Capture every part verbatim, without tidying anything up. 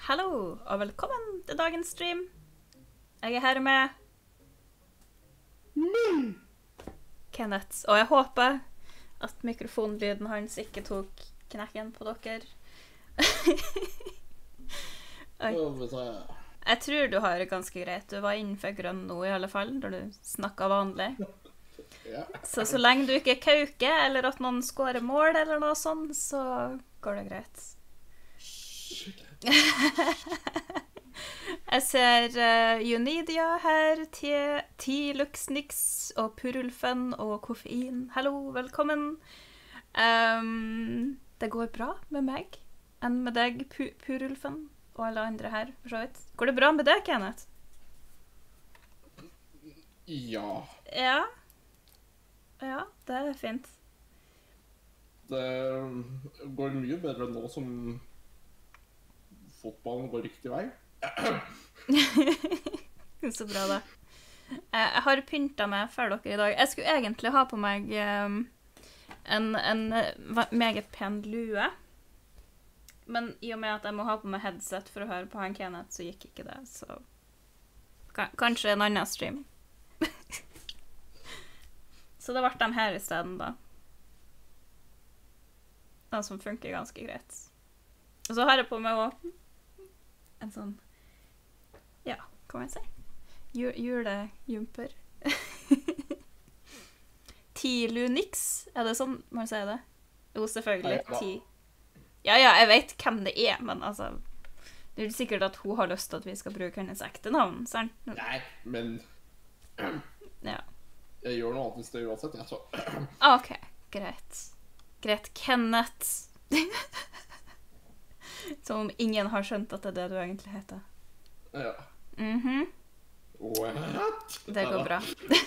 Hallo, og velkommen til dagens stream. Jeg er her med Mm. Kenneth, og jeg håper at mikrofonlyden hans ikke tok knekken på dere. Oi. Jeg tror du har det ganske greit. Du var innenfor grønn nå i alle fall, når du snakket vanlig. Ja. Så så lenge du ikke kauker, eller at noen skårer mål eller noe sånt, så går det greit. Jeg ser uh, Unidia her, T-Luxnix og Purulfen og Koffein. Hallo, velkommen. Um, det går bra med meg enn med deg, Pu Purulfen, og alle andre her, for så vidt. Går det bra med deg, Kenneth? Ja. Ja. Ja, det er fint. Det går mye bedre nå som fotballen går riktig vei. Så bra da. Jeg har pyntet meg for dere i dag. Jeg skulle egentlig ha på meg um, en, en meget pen lue. Men i og med at jeg må ha på meg headset for å høre på han Kenneth, så gikk ikke det. Så kanskje en annen stream. Så det ble dem her i stedet da. Den som funker ganske greit. Og så har jeg på meg også en sånn, ja, hva kan jeg si? Julejumper. T-Lunix, er det sånn man sier det? Jo, selvfølgelig, T. Ja, ja, jeg vet hvem det er, men altså, det er sikkert at hun har lyst til at vi skal bruke hennes ekte navn, sant? Nei, men ja. Jeg gjør noe annet hvis det uansett, jeg så. Ok, greit. Greit, Kenneth. Som om ingen har skjønt at det er det du egentlig heter. Ja. Mhm. What? Det går bra.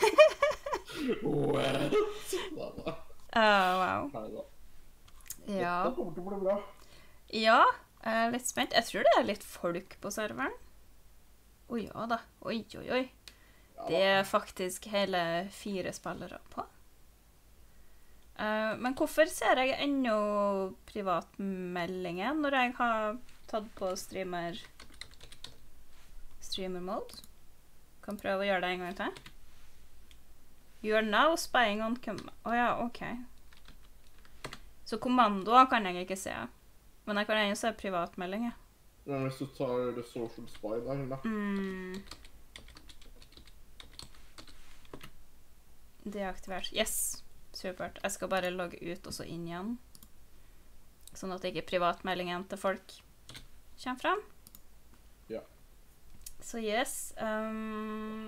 What? Oh, wow. Neida. Ja. Det kommer til å bli bra. Ja, jeg er litt spent. Jeg tror det er litt folk på serveren. Å ja da. Oi, oi, oi. Ja, Det er faktisk hele fire spillere på. Uh, men hvorfor ser jeg ennå privatmeldinger når jeg har tatt på streamer streamer mode? Kan prøve å gjøre det en gang til. You are now spying on com... Å ja, ok. Så kommandoer kan jeg ikke se. Men jeg kan ennå se privatmeldinger. Men hvis du tar det social spy der, da. Mm. Deaktivert. Yes. Supert. Jeg skal bare logge ut og så inn igjen. Sånn at ikke privatmeldingen til folk kommer frem. Ja. Så yes. Um,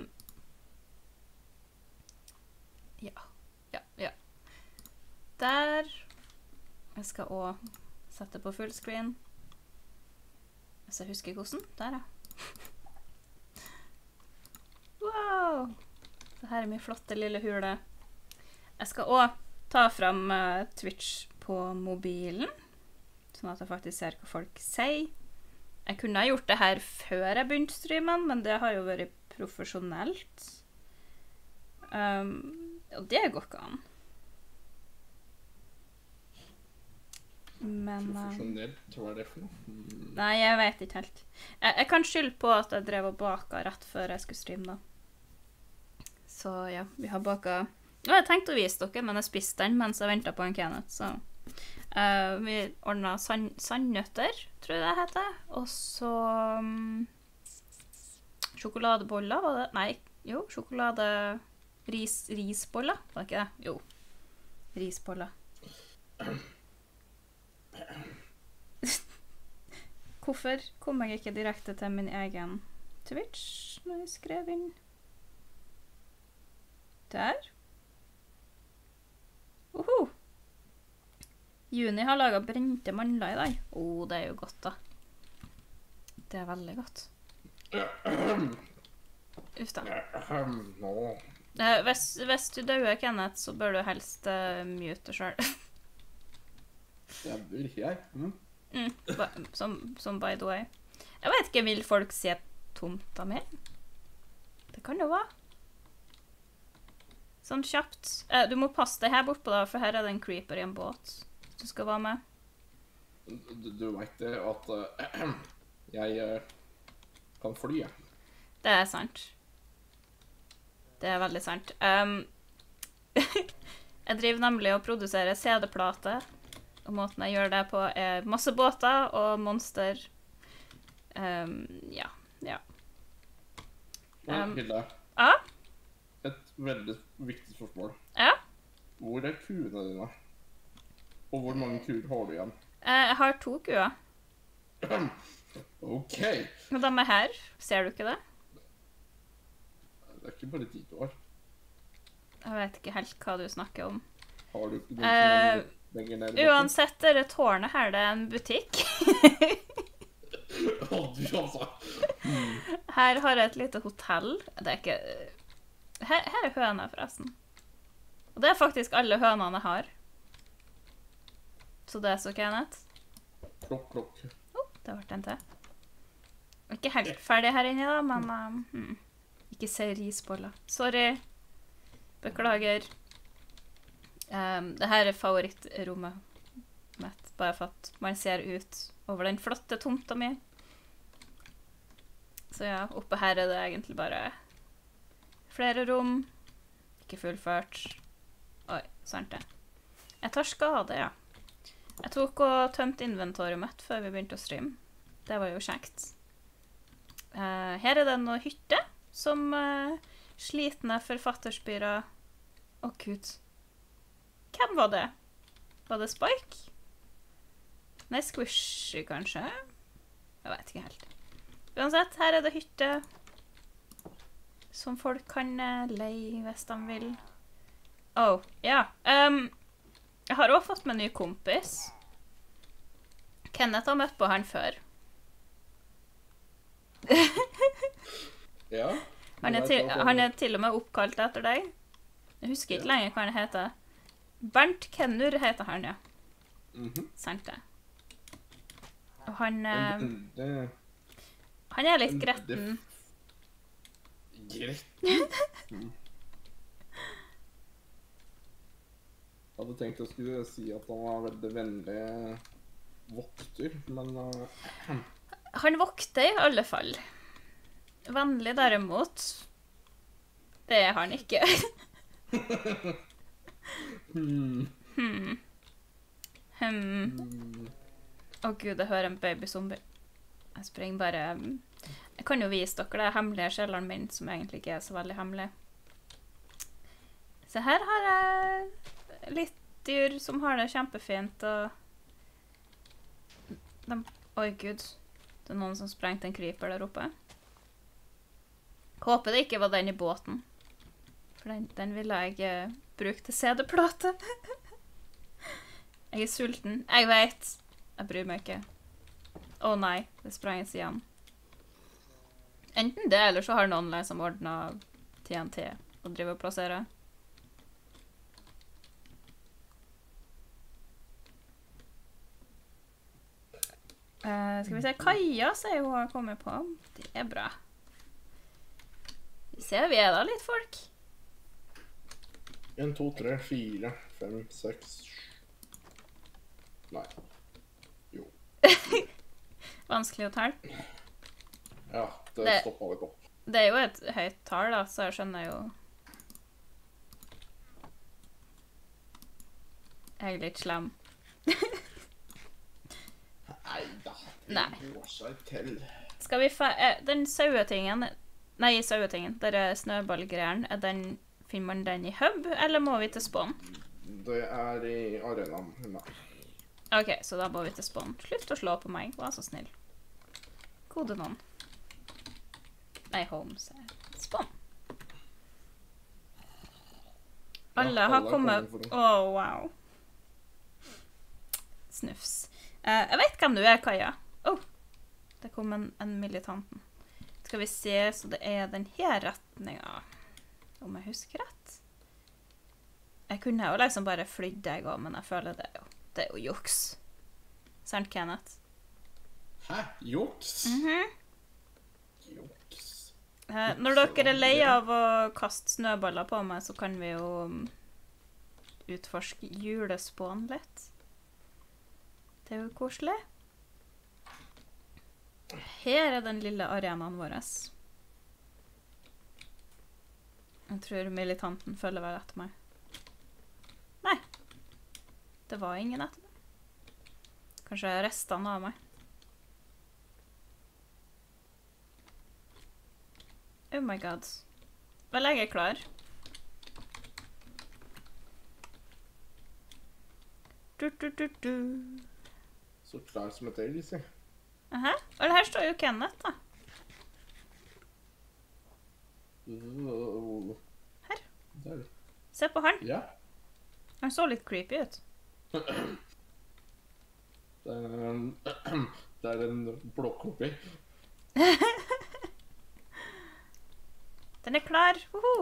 ja. Ja, ja. Der. Jeg skal også sette på fullscreen. Hvis jeg husker hvordan. Der, ja. Wow! Det her er min flotte lille hule. Jeg skal også ta frem uh, Twitch på mobilen, sånn at jeg faktisk ser hva folk sier. Jeg kunne ha gjort det her før jeg begynte streamen, men det har jo vært profesjonelt. Um, og det går ikke an. Men... Uh, Profesjonelt, hva er det for noe? Mm. nei, jeg vet ikke helt. Jeg, jeg kan skylde på at jeg drev og baka rett før jeg skulle streame da. Så ja, vi har baka... Nå har jeg tenkt å vise dere, men jeg spiste den mens jeg ventet på en Kenneth, så... Uh, vi ordnet sand sandnøtter, tror jeg det heter. Og så... Um, sjokoladeboller, var det? Nei, jo, sjokolade... Ris, risboller, var det ikke det? Jo, risboller. Hvorfor kom jeg ikke direkte til min egen Twitch når jeg skrev inn? Der. Uhu. Juni har laget brente mandler i dag. Åh, oh, det er jo godt da. Det er veldig godt. Uff da. Nå. Eh, hvis, hvis du dør, Kenneth, så bør du helst uh, mute selv. Det vil ikke jeg. Mm. mm, ba, som, som by the way. Jeg vet ikke, vil folk se tomta mi? Det kan jo være. Sånn kjapt. Eh, du må passe deg her bortpå da, for her er det en creeper i en båt. Du skal være med. Du, du vet det at uh, Jeg eh, kan fly, jeg. Det er sant. Det er veldig sant. Um, jeg driver nemlig og produserer C D-plate, og måten jeg gjør det på er masse båter og monster. Um, ja, ja. Og Um, Hilde, Ja, et veldig viktig spørsmål. ja. Hvor er kuene dine? Og hvor mange kuer har du igjen? Eh, Jeg har to kuer, OK! og de er her. Ser du ikke det? Det er ikke bare de du har. Jeg vet ikke helt hva du snakker om. Har du ikke noen Eh, som er lenger ned i bakken? Uansett, dette tårnet her, det er en butikk. Å, du altså. Her har jeg et lite hotell. Det er ikke... Her, her er høna, forresten. Og det er faktisk alle hønene jeg har. Så det er så Kenneth. Klokk, klokk. Oh, det ble en til. Ikke helt ferdig her inne da, men... Um, hmm. Ikke se risboller. Sorry. Beklager. Um, det her er favorittrommet mitt, bare for at man ser ut over den flotte tomta mi. Så ja, oppe her er det egentlig bare flere rom. Ikke fullført. Oi, sant det. Jeg tar skade, ja. Jeg tok og tømte inventoret mitt før vi begynte å streame. Det var jo kjekt. Uh, her er det noe hytte som uh, slitne forfatterspyrer. Å, Gud. Hvem var det? Var det Spike? Nei, Squishy, kanskje? Jeg vet ikke helt. Uansett, her er det hytte som folk kan uh, leie hvis de vil. Åh, ja. Um, jeg har også fått med en ny kompis. Kenneth har møtt på han før. Ja. Han er, til, han er til og med oppkalt etter deg. Jeg husker ikke lenger hva han heter. Bernt Kennur heter han, ja. Mhm. Sant det. Og han, eh, Men det... han er litt det- gretten. Gretten? Mm. Jeg hadde tenkt jeg skulle si at han var veldig vennlig vokter, men uh, Han vokter i alle fall. Vennlig derimot. Det er han ikke. hmm. hmm. Hmm. Hmm. Å gud, jeg hører en babyzombie. Jeg springer bare... Jeg kan jo vise dere det hemmelige kjelleren min, som egentlig ikke er så veldig hemmelig. Så her har jeg litt dyr som har det kjempefint, og... De... Oi, gud. Det er noen som sprengte en creeper der oppe. Håper det ikke var den i båten. For den, den ville jeg eh, bruke til C D-plate. Jeg er sulten. Jeg vet. Jeg bryr meg ikke. Å nei, det sprenges igjen. Enten det, eller så har noen liksom ordnet T N T og driver og plasserer. Uh, skal vi se, Kaja sier hun har kommet på. Det er bra. Vi ser vi er da litt folk. En, to, tre, fire, fem, seks, sju. Nei. Jo. Vanskelig å telle. Ja, det, Det- stoppet litt opp. Det er jo et høyt tall da, så jeg skjønner jo. Jeg er litt slem. Nei da, det Nei. går seg til. Skal vi fa... eh, Den sauetingen... Nei, sauetingen. Der er snøballgreieren. Er den... Finner man den i hub, eller må vi til spawn? Det er i arenaen. Nei. Ok, så da må vi til spawn. Slutt å slå på meg, vær så snill. Kode noen. Nei, home, sier jeg. Spawn. Alle Ja, har alle er kommet... kommet for det. Åh, wow. Snufs. Eh, jeg vet hvem du er, Kaja. Åh, det kom en, en militanten. Skal vi se, så det er den her retningen. Om jeg husker rett. Jeg kunne jo liksom bare flydd deg også, men jeg føler det er jo, det er jo juks. Sant, Kenneth? Hæ? Juks? Mhm. Juks. Eh, når dere er lei av å kaste snøballer på meg, så kan vi jo um, utforske julespån litt. Det er jo koselig. her er den lille arenaen vår. Jeg tror militanten følger vel etter meg. Nei. Det var ingen etter meg. Kanskje restene av meg. Oh my god. Vel, jeg er klar. Du, du, du, du. Så klar som et elg, si. Aha. Vel, her står jo Kenneth, da. Her. Der. Se på han. Ja. Han så litt creepy ut. Det er en, det er en blåkopi. Den er klar. Woho!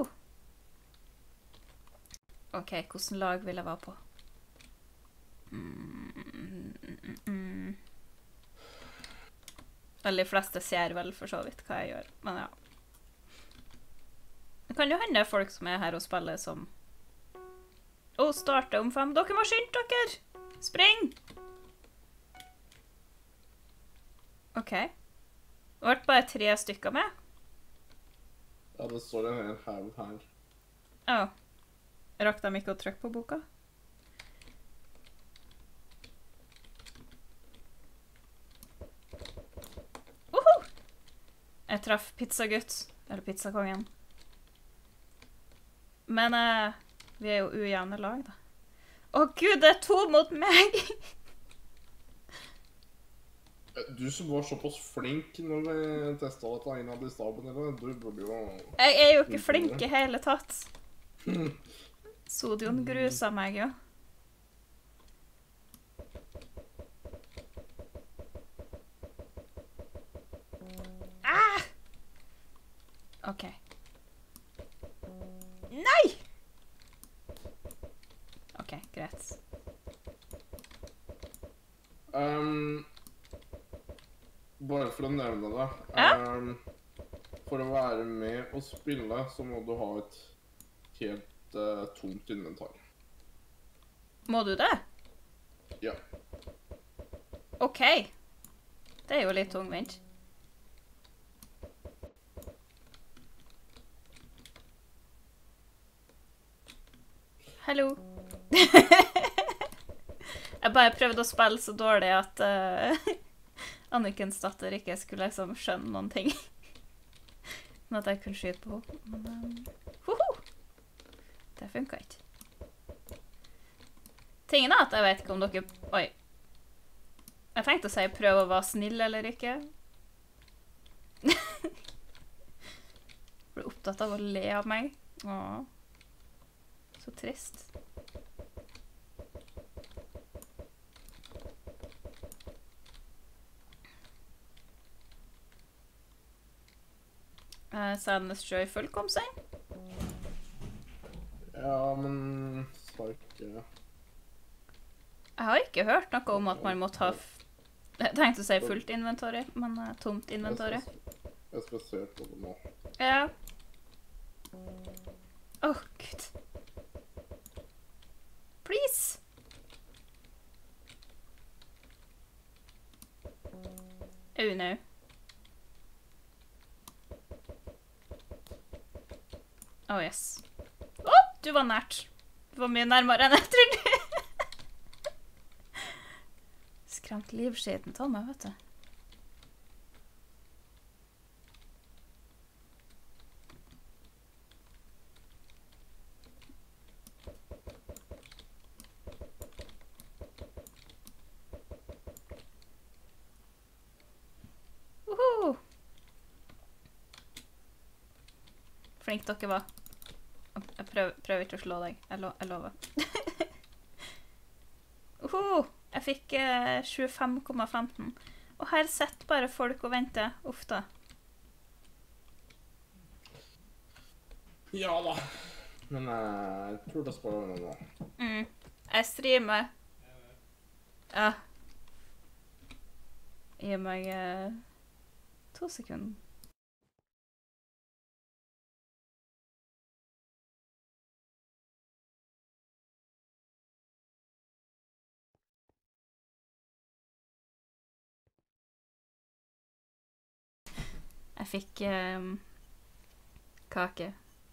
Ok, hvordan lag vil jeg være på? Mm, mm, mm. Vel, de fleste ser vel for så vidt hva jeg gjør, men ja. Det kan jo hende folk som er her og spiller som... Å, starte om fem. Dere må skynde dere! Spring! Ok. Det ble bare tre stykker med. Ja, det står en hel haug her. Åh. Rakk de ikke å trykke på boka? Woho! Jeg traff pizzagutt, eller pizzakongen. Men eh, vi er jo ujevne lag, da. Å gud, det er to mot meg! Du som var såpass flink når vi testet dette innad i staben, eller? Du burde jo... Jeg er jo ikke flink i hele tatt. Sodion grusa meg jo. Ah! Ok. Nei! Ok, greit. Um, bare for å nevne det. Ja? Um, for å være med og spille, så må du ha et helt uh, tomt inventar. Må du det? Ja. Ok. Det er jo litt tungvint. Hallo. Jeg bare prøvde å spille så dårlig at uh, Annikens datter ikke skulle liksom skjønne noen ting. Men at jeg kunne skyte på henne. Men um, hoho! Det funket ikke. Tingen er at jeg vet ikke om dere... Oi. Jeg tenkte å si prøv å være snill eller ikke. Ble opptatt av å le av meg. Åh. Så trist. Uh, Sadness Joyful kom seg. Ja, men... Sa ikke... Jeg har ikke hørt noe om at man må ta... F jeg tenkte å si fullt inventory, men uh, tomt inventory. Jeg skal, jeg skal se på det nå. Ja. Åh, oh, Gud. Please! Oh, no. Oh, yes. Å, oh, du var nært. Du var mye nærmere enn jeg trodde. Skremt livskiten til meg, vet du. Woho! Flink dere var. Jeg prøver, prøver ikke å slå deg. Jeg, lo jeg lover. Woho! Jeg fikk eh, tjuefem komma femten. Og her sitter bare folk og venter. Uff da. Ja da. Men eh, jeg tror det sparer noe nå. Mm. Jeg streamer. Ja. Gi meg eh, to sekunder. Jeg fikk um, kake.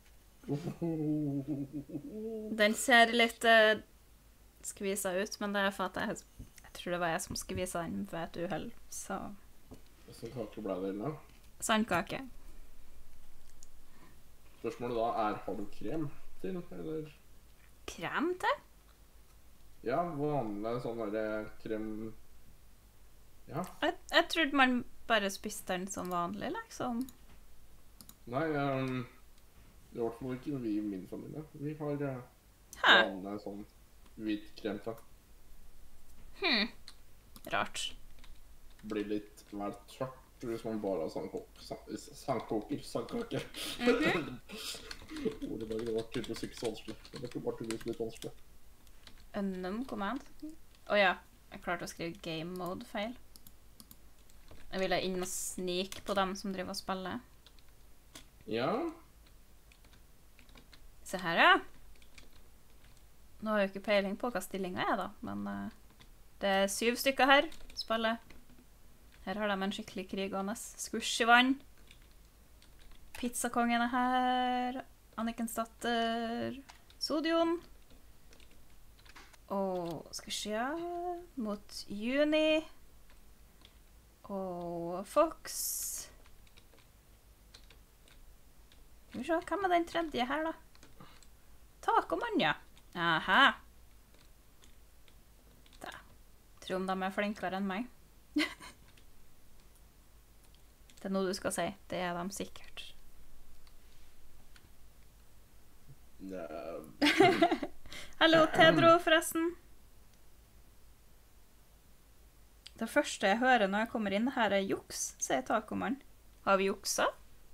Den ser litt uh, skvisa ut, men det er for at jeg, jeg tror det var jeg som skvisa den ved et uhell, så... Hvordan kake ble det, eller? Sandkake. Spørsmålet da er, har du krem til, eller? Krem til? Ja, vanlig sånn der krem... Ja. Jeg, jeg trodde man bare spiste den som vanlig, liksom. Nei, um, i hvert fall ikke vi i min familie. Vi har uh, Hæ? vanlig sånn hvit krem til. Hm. Rart. Blir litt vel tørt hvis man bare har sandkok, sandkoker, sandkake. Mhm. Ordet det var tydeligvis ikke så vanskelig. Det var bare tydeligvis litt vanskelig. Unknown command. Åja, jeg klarte å skrive game mode feil. Jeg ville inn og snike på dem som driver og spiller. Ja. Se her, ja. Nå har jeg jo ikke peiling på hva stillingen er da, men uh, det er syv stykker her, spiller. Her har de en skikkelig krigående. Squish i vann. Pizzakongen er her. Annikens datter. Sodion. Og skal vi se mot Juni. Og Fox. Skal vi se, hvem er den tredje her da? Tacoman, ja. Aha. Da. Tror om de er flinkere enn meg. Det er noe du skal si. Det er de sikkert. Nei. Hallo, Tedro, forresten. Det første jeg hører når jeg kommer inn her er juks, sier Tacoman. Har vi juksa?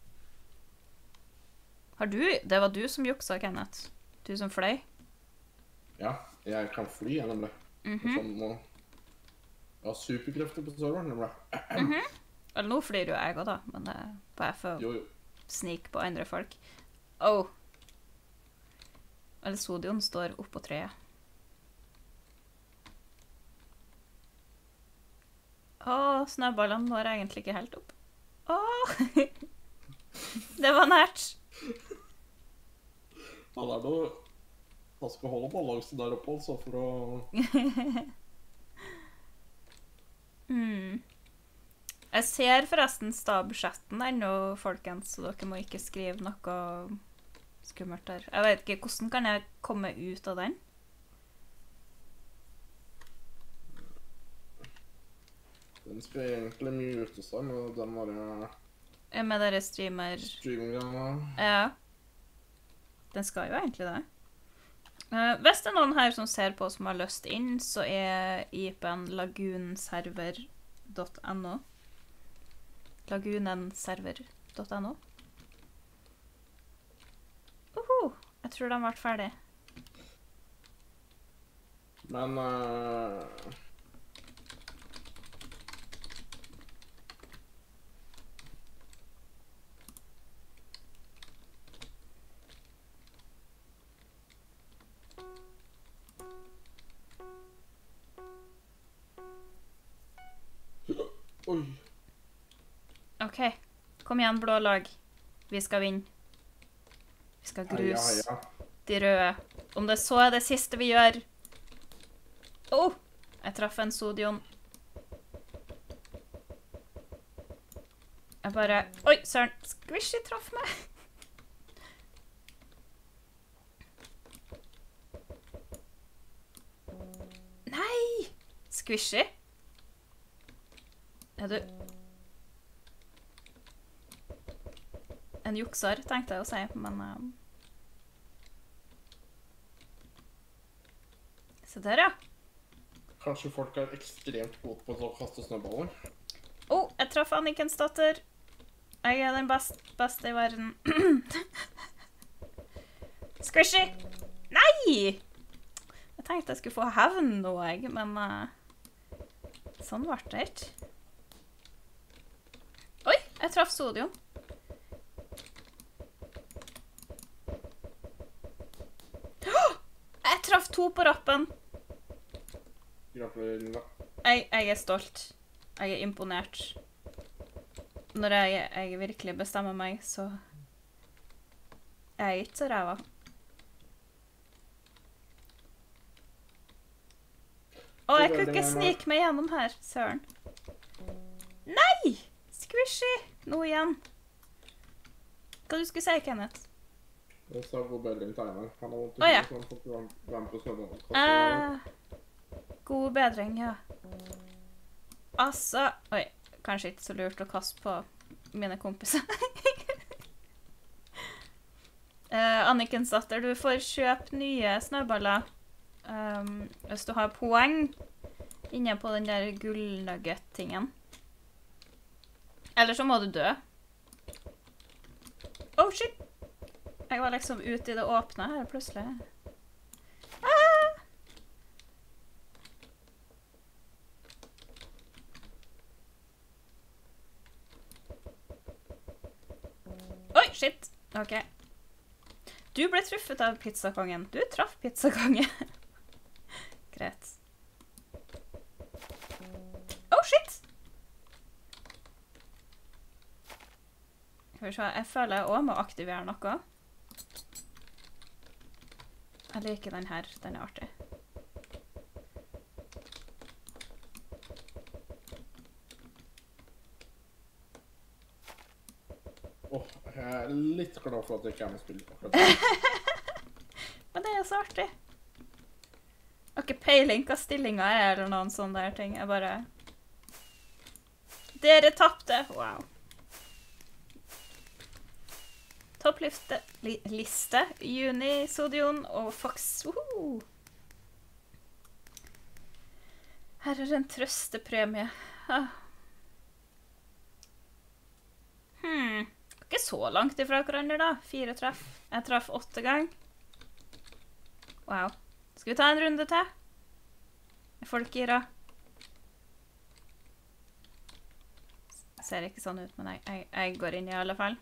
Har du? Det var du som juksa, Kenneth. Du som fløy. Ja, jeg kan fly, jeg nemlig. Mhm. Sånn, og... Jeg har superkrefter på serveren, nemlig. Mhm. Eller nå flyr jo jeg også da, men det er bare for Jo, å jo. snike på andre folk. Åh. Eller Sodion står oppå treet. Åh, snøballene når egentlig ikke helt opp. Åh. Det var nært. Han er noe... Han skal holde balansen der oppe, altså, for å... Hmm. Jeg ser forresten stabschatten ennå, folkens, så dere må ikke skrive noe skummelt der. Jeg vet ikke, hvordan kan jeg komme ut av den? Den skal egentlig mute seg med den der Eh, Med dere streamer... streamingen. Ja. Den skal jo egentlig det. Eh, hvis det er noen her som ser på som har lyst inn, så er I P-en lagunserver dot no. lagunenserver dot no. Uhu, jeg tror de ble ferdig. Men... Uh... Oi. Ok, kom igjen blå lag. Vi skal vinne. Vi skal grus Ja, ja. de røde. Om det så er det siste vi gjør. Åh, jeg traff en Sodion. Jeg bare... Oi, søren, Squishy traff meg. Nei! Squishy? Er du... En jukser, tenkte jeg å si, men... Um... Se der, ja. Kanskje folk er ekstremt gode på å kaste snøballer. Åh, jeg traff Annikens datter. Jeg er den best, beste i verden. Squishy! Nei! Jeg tenkte jeg skulle få hevn nå, jeg, men... Uh... Sånn var det ikke. Oi, jeg traff Sodion. Jeg traff to på rappen. Gratulerer, Linda. Jeg, jeg er stolt. Jeg er imponert. når jeg, jeg virkelig bestemmer meg, så er jeg ikke så ræva. Å, jeg kunne ikke snike meg gjennom her, søren. Nei! Squishy! Nå igjen. Hva du skulle si, Kenneth? Jeg sa god bedring tegner. Han har vondt i Å, ja. hodet, så han får ikke være- være med på svømmehallen. Eh, god bedring, ja. Altså... Oi, kanskje ikke så lurt å kaste på mine kompiser. uh, Annikens datter, du får kjøpe nye snøballer um, hvis du har poeng inne på den der gullnugget-tingen. Eller så må du dø. Oh, shit! Jeg var liksom ute i det åpne her, plutselig. Ah! Oi, shit! Ok. Du ble truffet av pizzakongen. Du traff pizzakongen. Greit. Oh, shit! Skal vi se, jeg føler jeg også må aktivere noe. Jeg liker den her, den er artig. Åh, jeg er litt glad for at jeg ikke er med spill akkurat nå. Men det er så artig. Jeg har ikke peiling hva stillingen er, eller noen sånne der ting. Jeg bare... Dere tappte! Wow. Toppliste, li, liste, Juni, Sodion og Fox. Woohoo! Her er en trøstepremie. Ah. Hmm. Ikke så langt ifra hverandre da. Fire treff. Jeg traff åtte gang. Wow. Skal vi ta en runde til? Er folk gira? Ser ikke sånn ut, men jeg, jeg, jeg går inn i alle fall.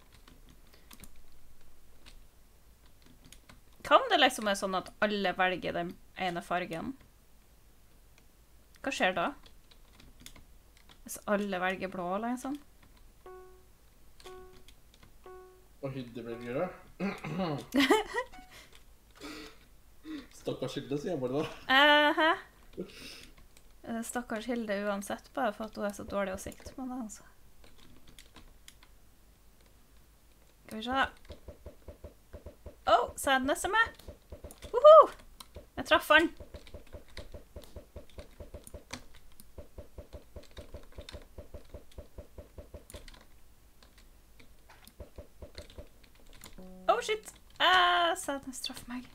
Kan det liksom være sånn at alle velger den ene fargen? Hva skjer da? Hvis alle velger blå, liksom? Og Hilde blir gira. Stakkars Hilde, sier jeg bare da. Eh, hæ? Stakkars Hilde uansett, bare for at hun er så dårlig å sikte på det, altså. Skal vi se da. Åh, Sadness er med! Woho! Jeg traff han! Oh, shit! Ah, Sadness traff meg.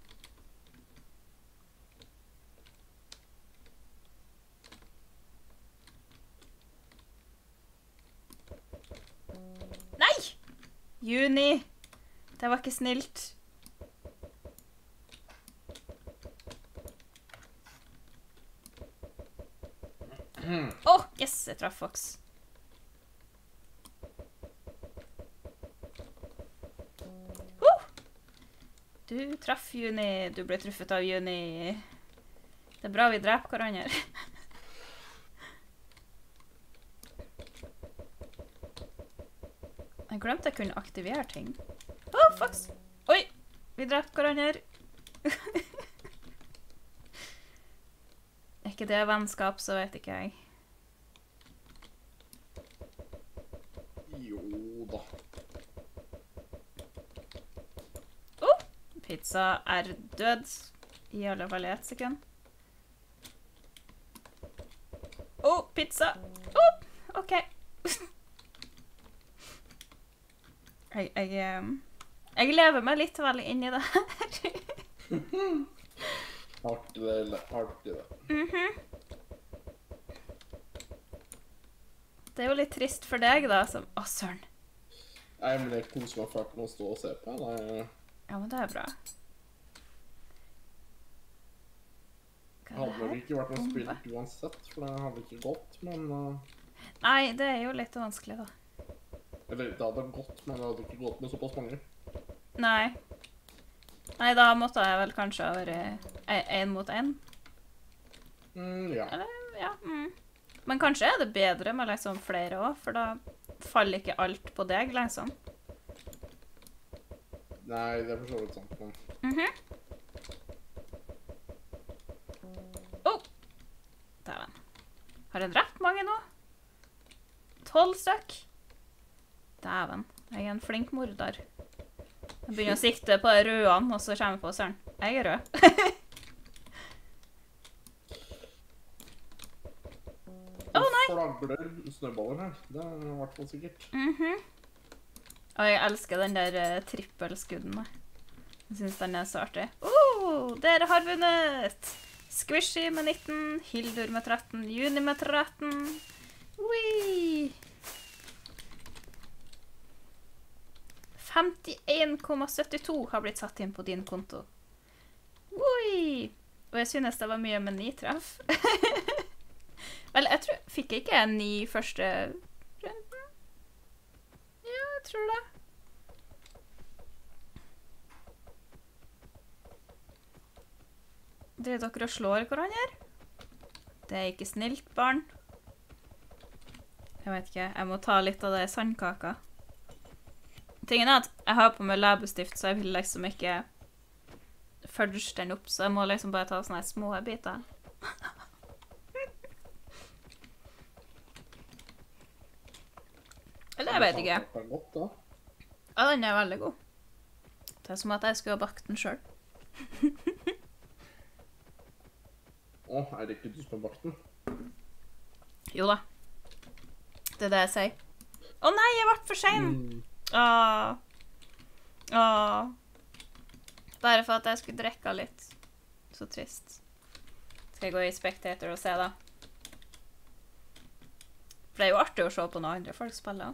Nei! Juni! Det var ikke snilt. Åh, oh, yes, jeg traff Fox. Uh! Du traff Juni. Du ble truffet av Juni. Det er bra vi dreper hverandre. Jeg glemte jeg kunne aktivere ting. Åh, oh, Fox! Oi! Vi drepte hverandre. Er ikke det vennskap, så vet ikke jeg. Jo da. Oh! Pizza er død. I alle fall i ett sekund. Oh, pizza! Oh, ok. Jeg, jeg, jeg lever meg litt veldig inn i det her. Artig det, artig det. Mhm. Det er jo litt trist for deg da, som... Å, søren. Nei, men jeg koser meg fælt med å stå og se på. Nei. Ja, men det er bra. Hva er Hadde det vel her? ikke vært noe Bombe. spilt uansett, for det hadde ikke gått, men... Uh, Nei, det er jo litt vanskelig da. eller, det hadde gått, men det hadde ikke gått med såpass mange. Nei. Nei, da måtte jeg vel kanskje ha vært en mot en. Mm, ja. Eller, ja. Mm. Men kanskje er det bedre med liksom flere også, for da faller ikke alt på deg, liksom. Nei, det er for så vidt sant. Men... Mhm. Oh! Dæven. Har jeg drept mange nå? Tolv stykk. Dæven. Jeg er en flink morder. Jeg begynner å sikte på de rødene, og så kommer jeg på søren. Jeg er rød. Å, nei! Flagler snøballer her. Det er i hvert fall sikkert. Mhm. Og jeg elsker den der uh, trippelskudden. Da. Jeg synes den er så artig. Oh, dere har vunnet! Squishy med nitten, Hildur med tretten, Juni med tretten. Wee! femtien komma syttito har blitt satt inn på din konto. Wee! Og jeg synes det var mye med ni treff. Vel, jeg tror, fikk jeg ikke en ni første runden? Ja, jeg tror det. Driver dere og slår hverandre? Det er ikke snilt, barn. Jeg vet ikke, jeg må ta litt av det sandkaka. Tingen er at jeg har på meg læbestift, så jeg vil liksom ikke fudge den opp, så jeg må liksom bare ta sånne små biter. Eller jeg vet ikke. Det er godt, da. Ja, den er veldig god. Det er som at jeg skulle ha bakt den selv. Å, er det ikke du som har bakt den? Jo da. Det er det jeg sier. Å nei, jeg ble for sen! Mm. Åh. Åh. Bare for at jeg skulle drikke litt. Så trist. Skal jeg gå i Spectator og se da? For det er jo artig å se på når andre folk spiller.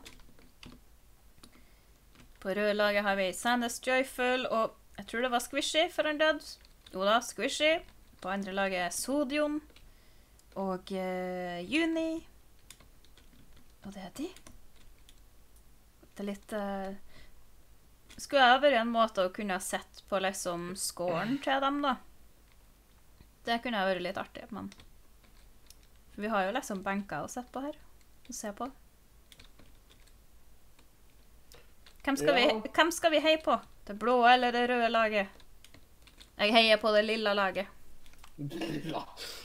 På røde laget har vi Sandus Joyful, og jeg tror det var Squishy for han død. Jo da, Squishy. På andre laget er Sodion og uh, Juni. Og det er de. Det er litt... Uh, skulle jeg ha vært en måte å kunne ha sett på liksom scoren til dem da. Det kunne ha vært litt artig, men... For vi har jo liksom benker å sette på her. Og se på. Hvem skal, Ja. vi, hvem skal vi heie på? Det blå eller det røde laget? Jeg heier på det lilla laget. Ja.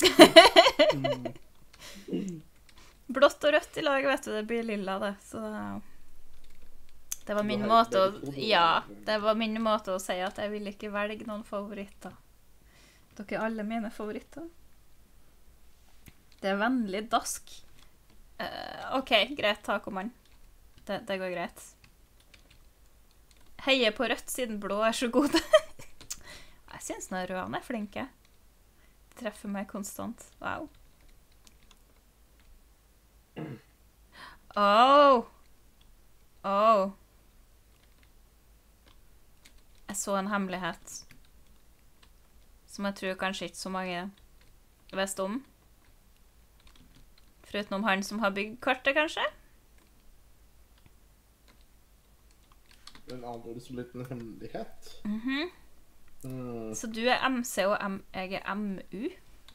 Blått og rødt i lag, vet du, det blir lilla det, så det var min Du har måte å, begge to, da. ja, det var min måte å si at jeg vil ikke velge noen favoritter. Dere er alle mine favoritter. Det er vennlig dask. Uh, ok, greit, ta kommand. Det, det går greit. Heier på rødt siden blå er så gode. Jeg synes når rødene er flinke. De treffer meg konstant. Wow. Oh. Oh. Jeg så en hemmelighet. Som jeg tror kanskje ikke så mange vet om. Foruten han som har bygd kartet, kanskje? En annerledes liten hemmelighet. Mhm. Mm. Så du er M C, og M jeg er M U?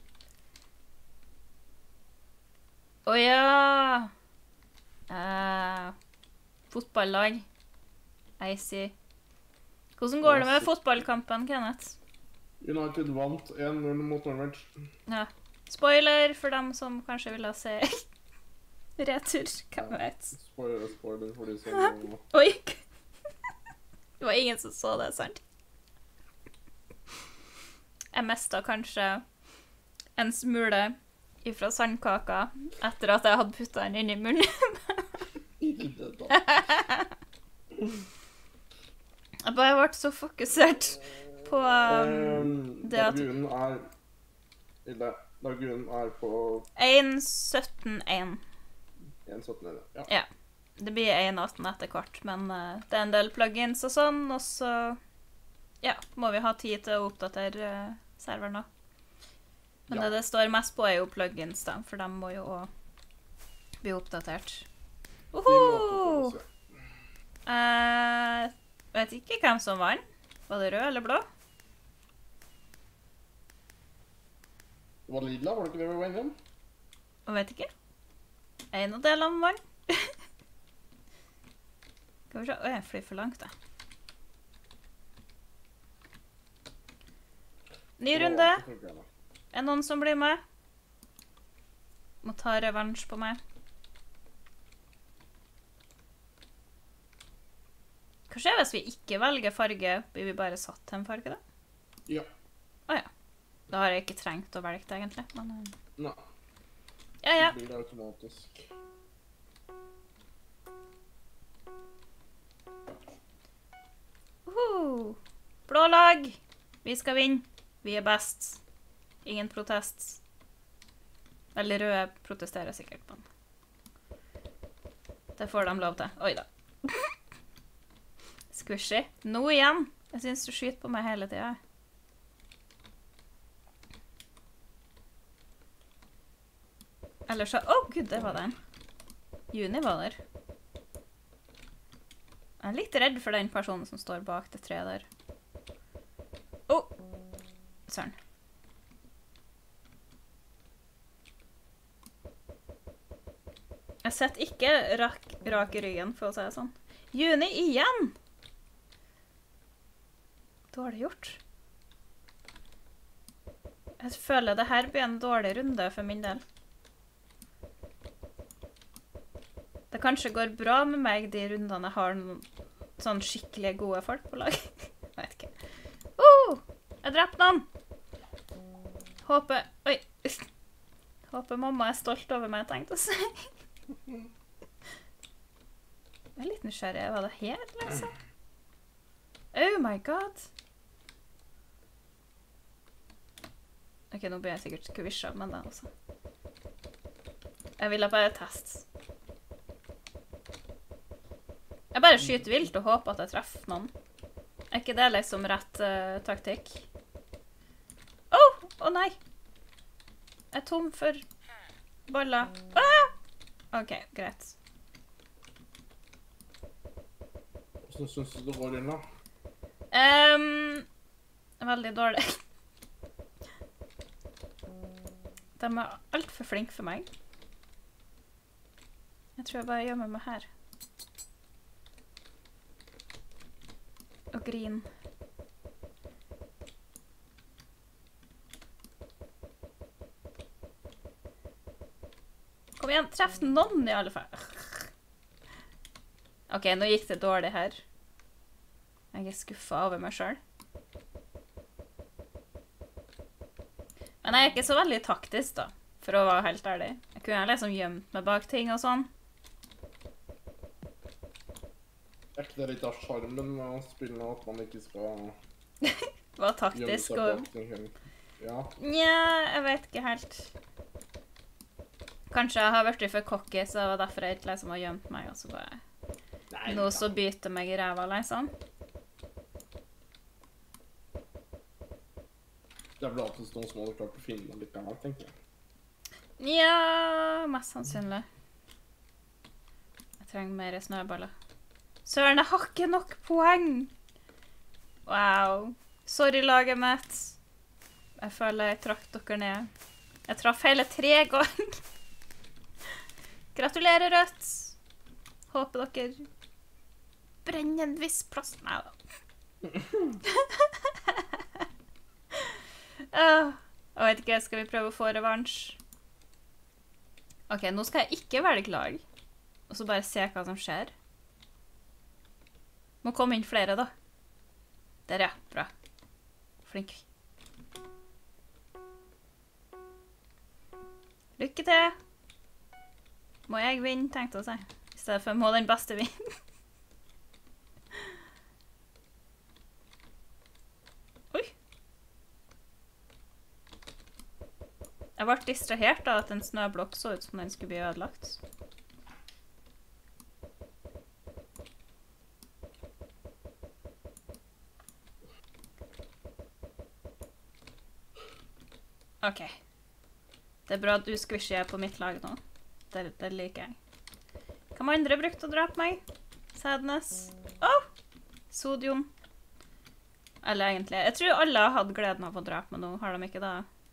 Å ja! Uh, fotballag. I see. Hvordan går det med fotballkampen, Kenneth? United vant en null mot Norwich. Ja. Spoiler for dem som kanskje vil ha se retur. Hvem vet? Spoiler, spoiler for de som... Oi! Det var ingen som så det, sant? Jeg mistet kanskje en smule ifra sandkaka etter at jeg hadde puttet den inn i munnen. Ikke det da. Jeg bare ble så fokusert på um, Um, det at Lagunen er... Ille. Lagunen er på en sytten én. en sytten. Ja. Ja. Det blir en atten etter hvert, men uh, det er en del plugins og sånn, og så ja, må vi ha tid til å oppdatere uh, serveren da. Men Ja. det det står mest på er jo plugins da, for de må jo også bli oppdatert. De må Oho! oppdateres, ja. Uh, vet ikke hvem som vann. Var det rød eller blå? Det var lilla, var det ikke det vi var innom? Jeg vet ikke. En av delene vann. Skal vi se. Oi, jeg flyr for langt, da. Ny runde. Er noen som blir med? Må ta revansj på meg. Hva skjer hvis vi ikke velger farge? Blir vi bare satt til en farge, da? Ja. Åja. Da har jeg ikke trengt å velge det, egentlig. Men, uh... Nei. Ja, ja. Det blir automatisk. Uhu. Blå lag. Vi skal vinne. Vi er best. Ingen protest. Eller røde protesterer sikkert, men det får de lov til. Oi da. Squishy. Nå igjen. Jeg synes du skyter på meg hele tiden. Eller så... Å, gud, det var den. Juni var der. Jeg er litt redd for den personen som står bak det treet der. Å! Søren. Jeg setter ikke rak, rak i ryggen, for å si det sånn. Juni igjen! Dårlig gjort. Jeg føler det her blir en dårlig runde for min del. Det kanskje går bra med meg de rundene jeg har noen sånn skikkelig gode folk på lag. Jeg vet ikke. Uh, jeg drepte noen! Håper... Oi. Håper mamma er stolt over meg, tenkte å si. Jeg er litt nysgjerrig. Var det her, liksom? Oh my god. Ok, nå blir jeg sikkert skvisja, men det også. Jeg ville bare teste. Jeg bare skyter vilt og håper at jeg treffer noen. Er ikke det liksom rett uh, taktikk? Åh! Oh, å oh nei! Jeg er tom for baller. Ah! Ok, greit. Hvordan synes du det går inn da? Um, veldig dårlig. De er alt for flink for meg. Jeg tror jeg bare gjemmer meg her. Og grin. Kom igjen, treff noen i alle fall. Ok, nå gikk det dårlig her. Jeg er skuffet over meg selv. Men jeg er ikke så veldig taktisk da, for å være helt ærlig. Jeg kunne liksom gjemt meg bak ting og sånn. Er ikke det litt av charmen med å spille at man ikke skal Var taktisk gjemme og... seg bak ting? Ja. Nja, jeg vet ikke helt. Kanskje jeg har vært for cocky, så det var derfor jeg ikke liksom har gjemt meg, og så bare... Nei, Nå så byter meg i ræva, liksom. Det er vel alltid noen som hadde klart å finne meg litt gammelt, tenker jeg. Ja, mest sannsynlig. Jeg trenger mer snøballer. Søren, jeg har ikke nok poeng! Wow. Sorry, laget mitt. Jeg føler jeg trakk dere ned. Jeg traff hele tre ganger. Gratulerer, Rødt. Håper dere brenner en viss plass. Nei da. uh, jeg vet ikke, skal vi prøve å få revansj? Ok, nå skal jeg ikke velge lag. Og så bare se hva som skjer. Må komme inn flere, da. Der, ja. Bra. Flink. Lykke til! Må jeg vinne, tenkte jeg å si. I stedet for må den beste vinne. Oi! Jeg ble distrahert da at en snøblokk så ut som den skulle bli ødelagt. Ok. Det er bra at du squishy er på mitt lag nå. Det, det liker jeg. Hva andre brukte å drepe meg? Sadness. Åh! Oh! Sodium. Eller egentlig. Jeg tror alle hadde gleden av å drepe meg nå. Har de ikke det?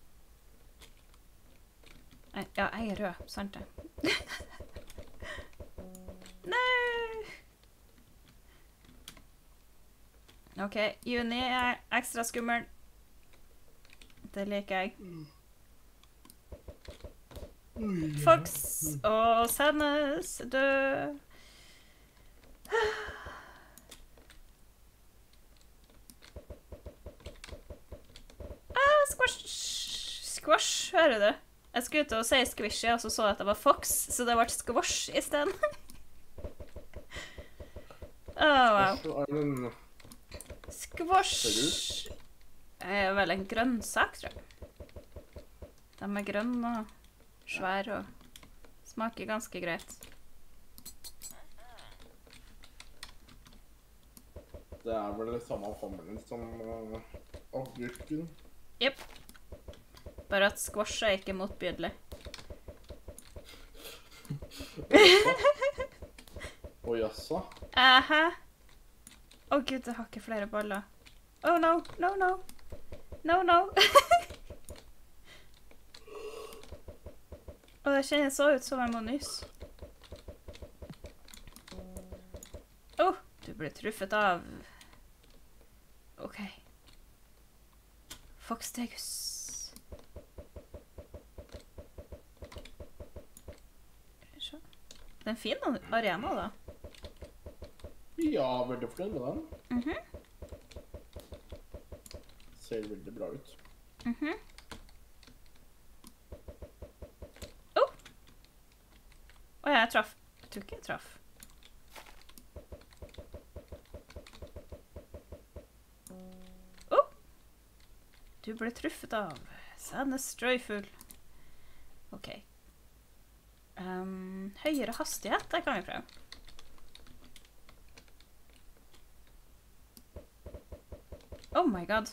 Ja, jeg er rød. Sant det. Nei! Ok, Juni er ekstra skummel. Det liker jeg. Fox og Sennes er død. Ah, squash. Squash, hører du? Jeg skulle ut og si squishy, og så så jeg at det var Fox, så det ble squash i stedet. Åh, wow. Squash er vel en grønnsak, tror jeg. De er grønne og svære og smaker ganske greit. Det er vel det samme familien som uh, agurken. Jep. Bare at squash er ikke motbydelig. Og jassa. Aha. Å gud, jeg har ikke flere baller. Oh no, no, no. No, no. Og det kjennes så ut som jeg må nyse. Åh, du ble truffet av... Ok. Foxtegus. Det er en fin arena, da. Ja, veldig fornøyd med den. Mhm. Ser veldig bra ut. Mhm. Oh! Å ja, jeg traff. Jeg tror ikke jeg traff. Oh! Du ble truffet av Sennes strøyfugl. Ok. Um, høyere hastighet, det kan vi prøve. Oh my god.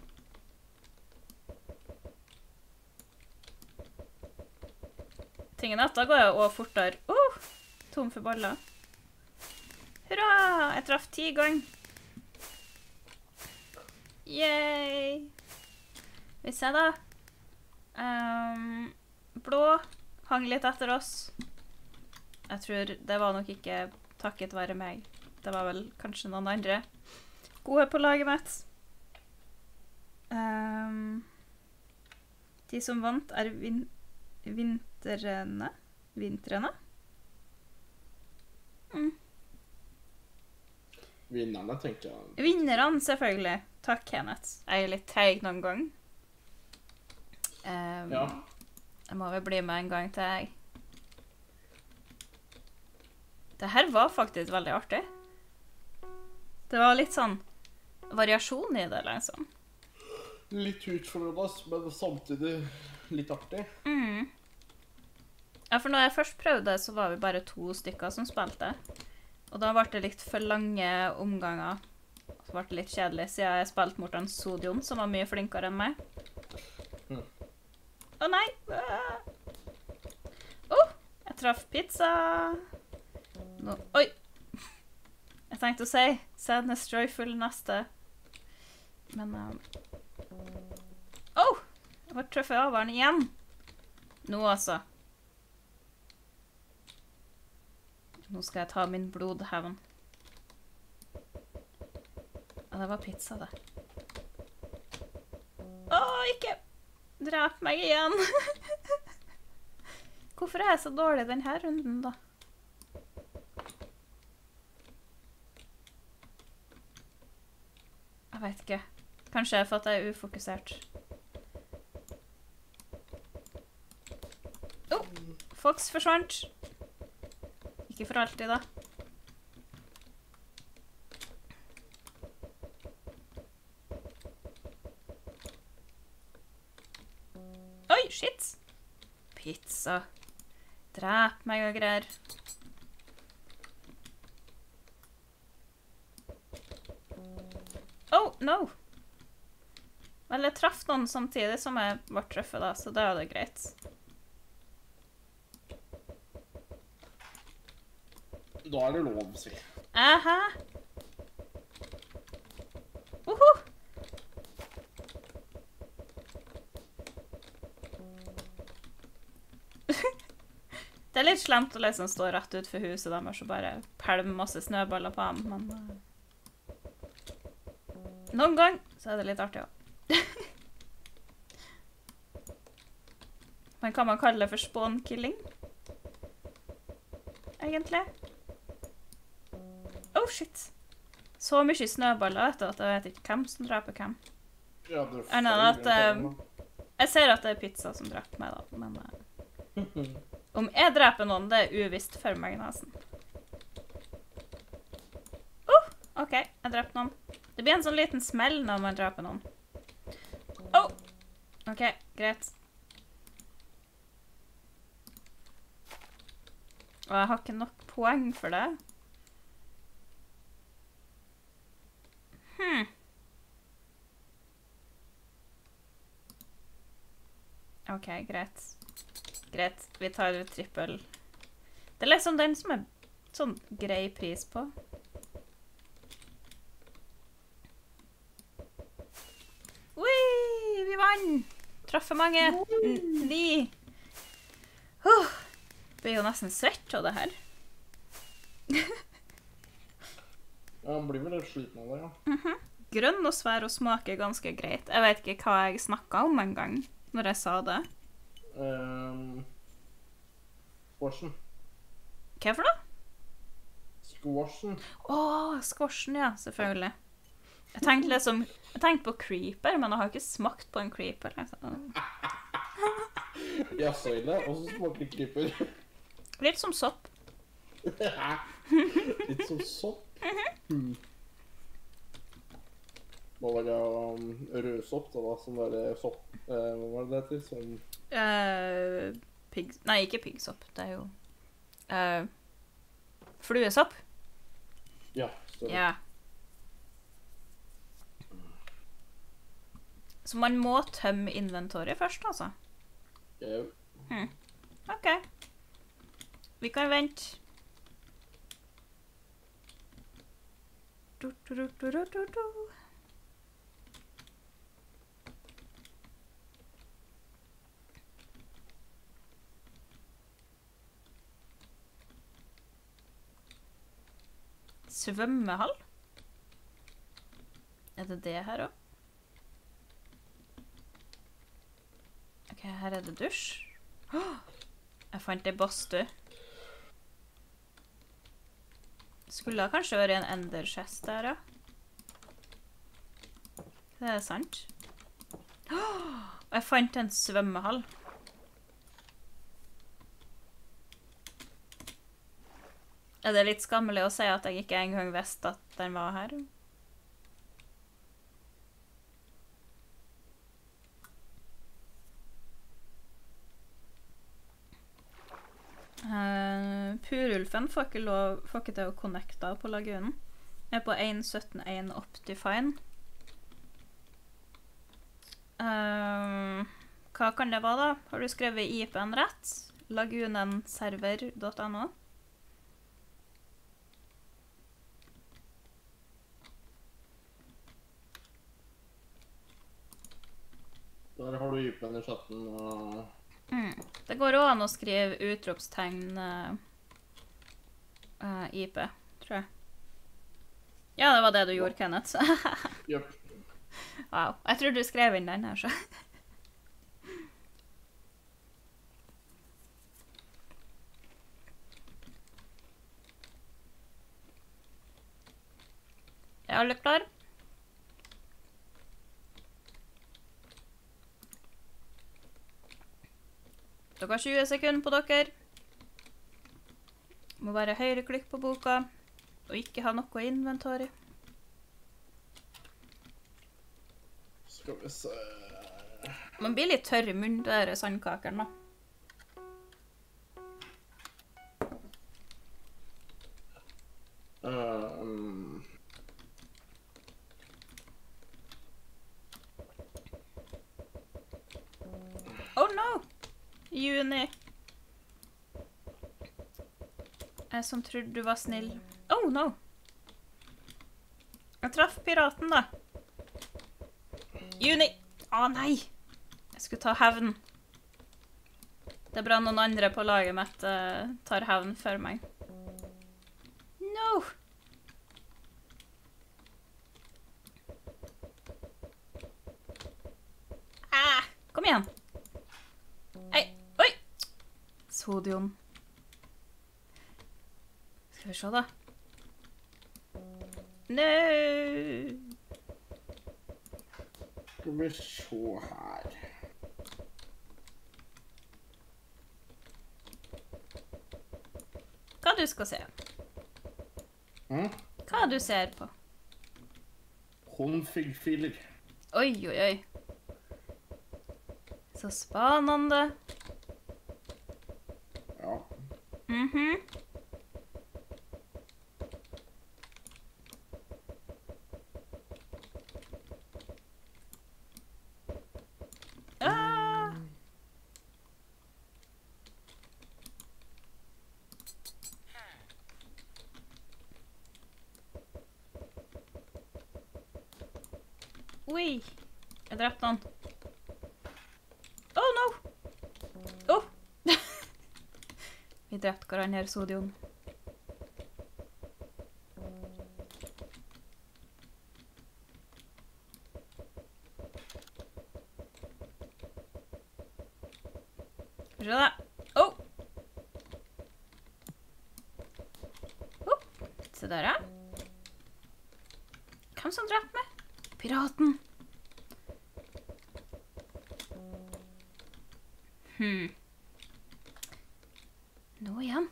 Tingen at da går jeg også fortere. Oh, tom for baller. Hurra! Jeg traff ti ganger. Yay! Vi ser da. Um, blå hang litt etter oss. Jeg tror det var nok ikke takket være meg. Det var vel kanskje noen andre gode på laget mitt. Um, de som vant er vin vintrene. Vintrene? Mm. Vinnerne, tenker jeg. Vinnerne, selvfølgelig. Takk, Kenneth. Jeg er litt teig noen gang. Um, Ja. Jeg må vel bli med en gang til jeg. Det her var faktisk veldig artig. Det var litt sånn variasjon i det, liksom. Litt utfordrende, men samtidig litt artig. Mm. Ja, for når jeg først prøvde, så var vi bare to stykker som spilte. Og da ble det litt for lange omganger. Så ble det litt kjedelig, siden jeg spilte mot en Sodion, som var mye flinkere enn meg. Å Mm. oh, nei! Oh, jeg traff pizza! Nå, oi! Jeg tenkte å si Sennes strøyfugl neste. Men... Um... Oh! Jeg ble truffet av den igjen. Nå altså. Nå skal jeg ta min blodhevn. Ja, det var pizza, det. Åh, ikke drep meg igjen. Hvorfor er jeg så dårlig denne runden, da? Jeg vet ikke. Kanskje jeg for at jeg er ufokusert. Oh, Fox forsvant. Ikke for alltid, da. Oi, shit. Pizza. Drep meg og greier. Oh, no. Vel, jeg traff noen samtidig som jeg ble truffet da, så da er det greit. Da er det lov å si. Aha! Uhu! Det er litt slemt å liksom stå rett ut for huset deres og bare pælme masse snøballer på dem, men... Noen gang så er det litt artig også. Men kan man kalle det for spawn-killing? Egentlig? Oh, shit. Så mye snøballer, vet du, at jeg vet ikke hvem som dreper hvem. Ja, det er Er det feil, at, eh, jeg ser at det er pizza som dreper meg, da, men eh, om jeg dreper noen, det er uvisst for meg, nesten. Oh, ok, jeg drepte noen. Det blir en sånn liten smell når man dreper noen. Oh, ok, greit. Og jeg har ikke nok poeng for det. Hmm. Ok, greit. Greit, vi tar trippel. Det er liksom den som er sånn grei pris på. Ui, vi vann! Traffer mange. N ni. Huh. Blir jo nesten svett av det her. Ja, han blir vel litt sliten av det, ja. Mhm. Grønn og svær og smaker ganske greit. Jeg vet ikke hva jeg snakket om en gang, når jeg sa det. Um, squashen. Hva for noe? Squashen. Åh, squashen, ja, selvfølgelig. Jeg tenkte liksom, jeg tenkte på creeper, men jeg har ikke smakt på en creeper, liksom. Ja, så ille. Og så smaker klipper. Litt som sopp. Litt som sopp. Hmm. Hva var det um, rødsopp, da, da, som var det sopp, eh, hva var det det heter, som... Uh, pig, nei, ikke piggsopp, det er jo uh, fluesopp. Ja, større. Ja. Så man må tømme inventory først, altså. Ja. Hmm. Ok. Vi kan vente. Du, du, du, du, du, du, du. Svømmehall? Er det det her også? Ok, her er det dusj. Åh! Jeg fant det badstue. Skulle det kanskje være en ender-chest der, ja. Det er sant. Åh! Jeg fant en svømmehall. Er det litt skammelig å si at jeg ikke engang visste at den var her? Uh, Purulfen får ikke, lov, får ikke til å connecte på lagunen. Jeg er på one seventeen one Optifine. Uh, hva kan det være da? Har du skrevet I P-en rett? lagunenserver dot no. Der har du I P-en i chatten. Uh... Mm. Det går også an å skrive utropstegn uh, uh, I P, tror jeg. Ja, det var det du gjorde, Kenneth. Jøp. Wow. Jeg tror du skrev inn den her, så. Er alle klar? Dere har tjue sekunder på dere. Må være høyreklikk på boka, og ikke ha noe inventory. Skal vi se... Man blir litt tørr i munnen, det der sandkakeren da. Um... Oh no! Juni. Jeg som trodde du var snill. Oh no! Jeg traff piraten da. Juni! Å nei! Jeg skulle ta hevn. Det er bra noen andre på laget mitt uh, tar hevn for meg. No! igjen. Hei, oi! Sodion. Skal vi se da. No! Skal vi se her. Hva du skal se? Mm? Hva du ser på? Config-filer. Oi, oi, oi. Så spennende. Ja. Mhm. Ah! Oi, jeg drepte han. Oh no! Oh! Vi drepte hverandre, Sodion. Skal vi se det. Oh! Oh! Se der, ja. Hvem som drepte meg? Piraten. Hmm. Nå igjen.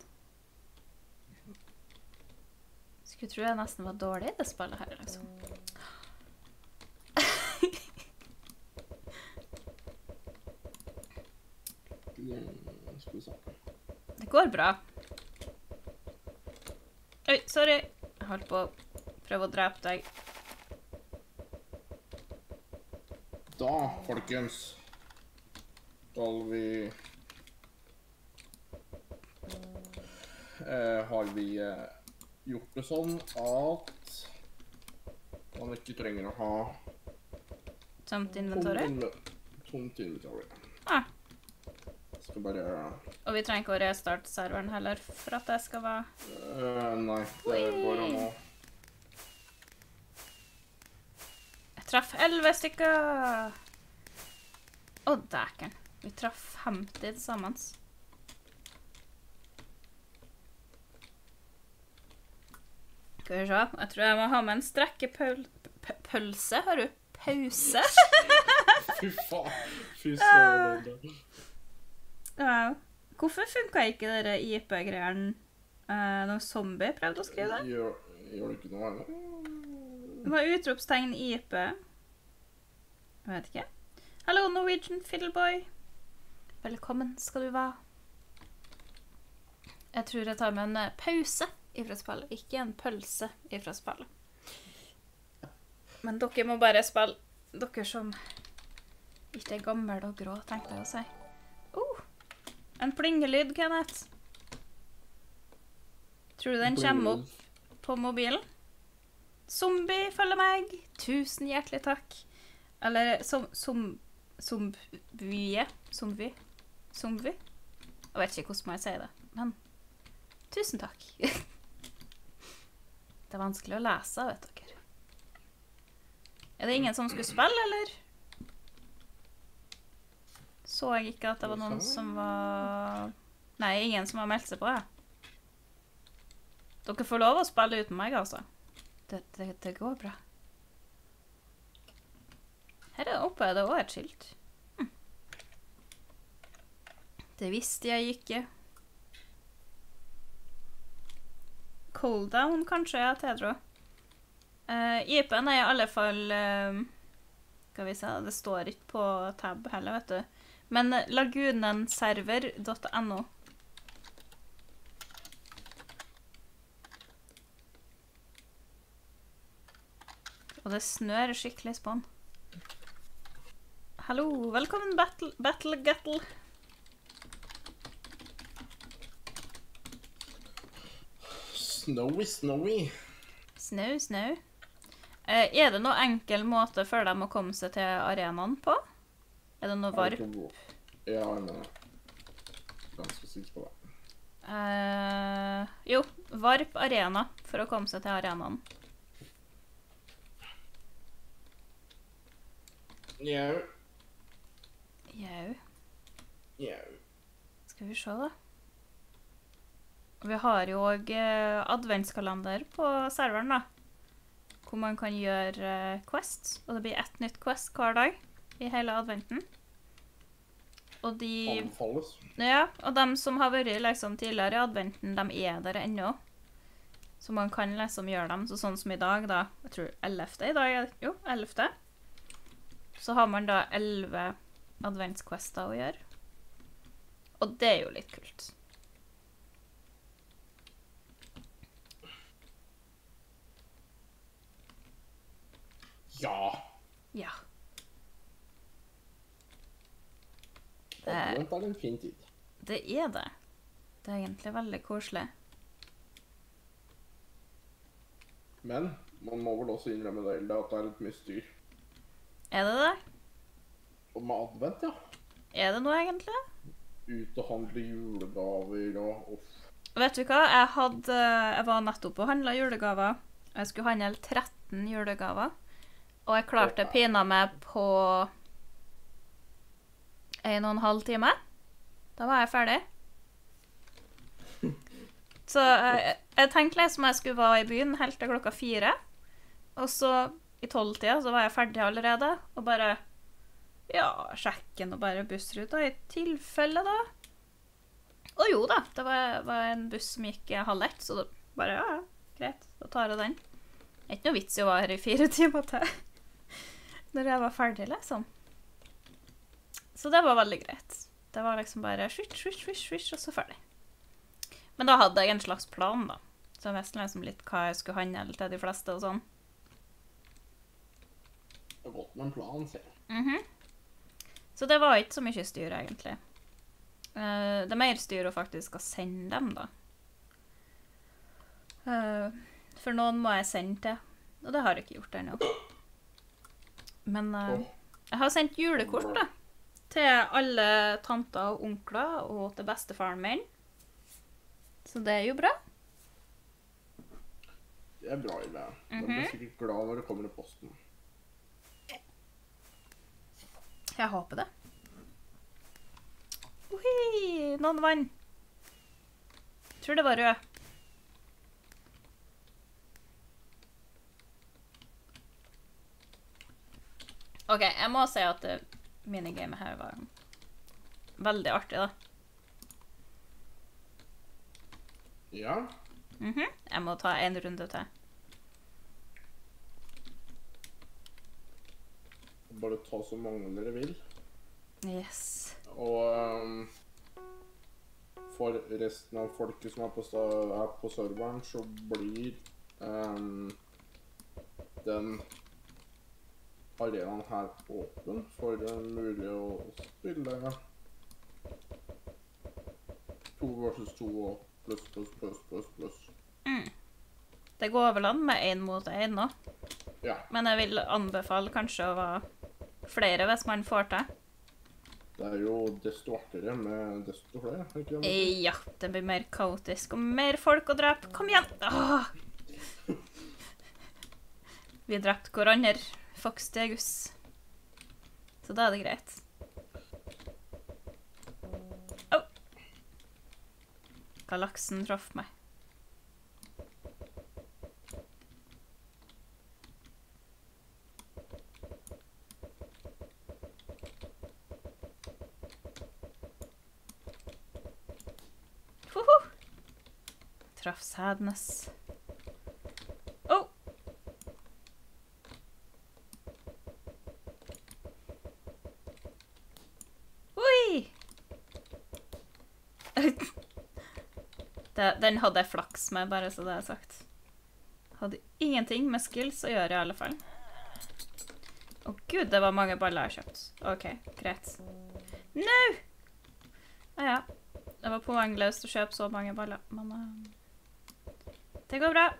Skulle tro jeg nesten var dårlig i det spillet her, liksom. Skal vi se. Det går bra. Oi, sorry. Jeg holdt på å prøve å drepe deg. Da, folkens, skal vi eh, har vi eh, gjort det sånn at man ikke trenger å ha Tomt inventory. tomt, tomt inventory. Ah, Skal bare og vi trenger ikke å restarte serveren heller for at det skal være... eh, Nei, det går an å Jeg traff elleve stykker! Å, dæken. Vi traff femti til sammen. Skal vi se. Jeg tror jeg må ha med en strekkepølse, hører du? Pause? Fy faen. Fy søren. Ja. Hvorfor funket ikke dere I P-greiene eh, når zombie prøvde å skrive det? Gjør, gjør det ikke noe annet? Det var utropstegn I P. Jeg vet ikke. Hallo, Norwegian Fiddleboy. Velkommen skal du være. Jeg tror jeg tar med en eh, pause ifra spillet, ikke en pølse ifra spillet. Men dere må bare spille, dere som ikke er gammel og grå, tenkte jeg å si. Oh, en plingelyd, Kenneth. Tror du den kommer opp på mobilen? Zombie følger meg. Tusen hjertelig takk. Eller som, som, zombie, zombie, zombie. Jeg vet ikke hvordan man sier det, men tusen takk. Det er vanskelig å lese, vet dere. Er det ingen som skulle spille, eller? Så jeg ikke at det var noen som var... Nei, ingen som har meldt seg på, ja. Dere får lov å spille uten meg, altså. Det, det, det går bra. Her oppe er det også et skilt. Hm. Det visste jeg ikke. Cool down, kanskje, ja, Tedro. Uh, I P-en er i alle fall... Uh, skal vi se, det står ikke på tab heller, vet du. Men uh, lagunenserver punktum no. Og det snør skikkelig spån. Hallo, velkommen Battle, Battle Guttle. Snowy, snowy. Snø, snø. Eh, er det noe enkel måte for dem å komme seg til arenaen på? Er det noe varp? Ja, jeg mener ganske sikker på det. Eh, jo, varp arena for å komme seg til arenaen. Ja. Jau. Jau. Skal vi se, da. Vi har jo òg eh, adventskalender på serveren, da. Hvor man kan gjøre eh, quests. Og det blir ett nytt quest hver dag i hele adventen. Og de... Anbefales. Ja, og de som har vært liksom tidligere i adventen, de er der ennå. Så man kan liksom gjøre dem. Så sånn som i dag, da. Jeg tror ellevte i dag. er det- Jo, ellevte. Så har man da elleve adventsquester å gjøre. Og det er jo litt kult. Ja. Ja. Advent er en fin tid. Det er det. Det er egentlig veldig koselig. Men man må vel også innrømme det, Hilde, at det er et mye styr. Er det det? Og med advent, ja. Er det noe egentlig? Ut og handle julegaver og... Off. Vet du hva? Jeg, hadde, jeg var nettopp og handlet julegaver. Jeg skulle handle tretten julegaver. Og jeg klarte pina meg på en og en halv time. Da var jeg ferdig. Så jeg, jeg tenkte liksom jeg skulle være i byen helt til klokka fire. Og så i tolvtida så var jeg ferdig allerede. Og bare, ja, sjekken og bare bussruta i tilfelle da. Og jo da, det var, var en buss som gikk halv ett, så da bare, ja, ja, greit, da tar jeg den. Det er ikke noe vits i å være her i fire timer til. Når jeg var ferdig, liksom. Så det var veldig greit. Det var liksom bare swish, swish, swish, swish, og så ferdig. Men da hadde jeg en slags plan, da. Så jeg visste liksom litt hva jeg skulle handle til de fleste og sånn. Det er godt med en plan, sier jeg. Mhm. Så det var ikke så mye styr, egentlig. Uh, det er mer styr å faktisk skal sende dem, da. Uh, for noen må jeg sende til, og det har jeg ikke gjort ennå. Men uh, jeg har sendt julekort, da. Til alle tanter og onkler og til bestefaren min. Så det er jo bra. Det er bra, Hilde. Mhm. Jeg blir sikkert glad når det kommer i posten. Jeg håper det. Oi, noen vann. Jeg tror det var rød. Ok, jeg må si at det minigamet her var veldig artig, da. Ja. Mhm. Jeg må ta en runde til. Bare ta så mange dere vil. Yes. Og um, for resten av folket som er på, er på serveren, så blir um, den arenaen her åpen for uh, mulig å spille to versus to og pluss, pluss, pluss, pluss, pluss. Mm. Det går vel an med en mot en nå. Ja. Men jeg vil anbefale kanskje å være flere hvis man får til. Det er jo desto artigere med desto flere, ikke det? Ja, det blir mer kaotisk og mer folk å drepe. Kom igjen! Åh! Vi drepte hverandre, Fox Degus. Så da er det greit. Au! Galaksen traff meg. Traff Sadness. Oh! Oi! Det, den hadde jeg flaks med, bare så det er sagt. Hadde ingenting med skills å gjøre i alle fall. Å gud, det var mange baller jeg har kjøpt. Ok, greit. No! Ah, ja. Det var poengløst å kjøpe så mange baller, men... Uh... Det går bra.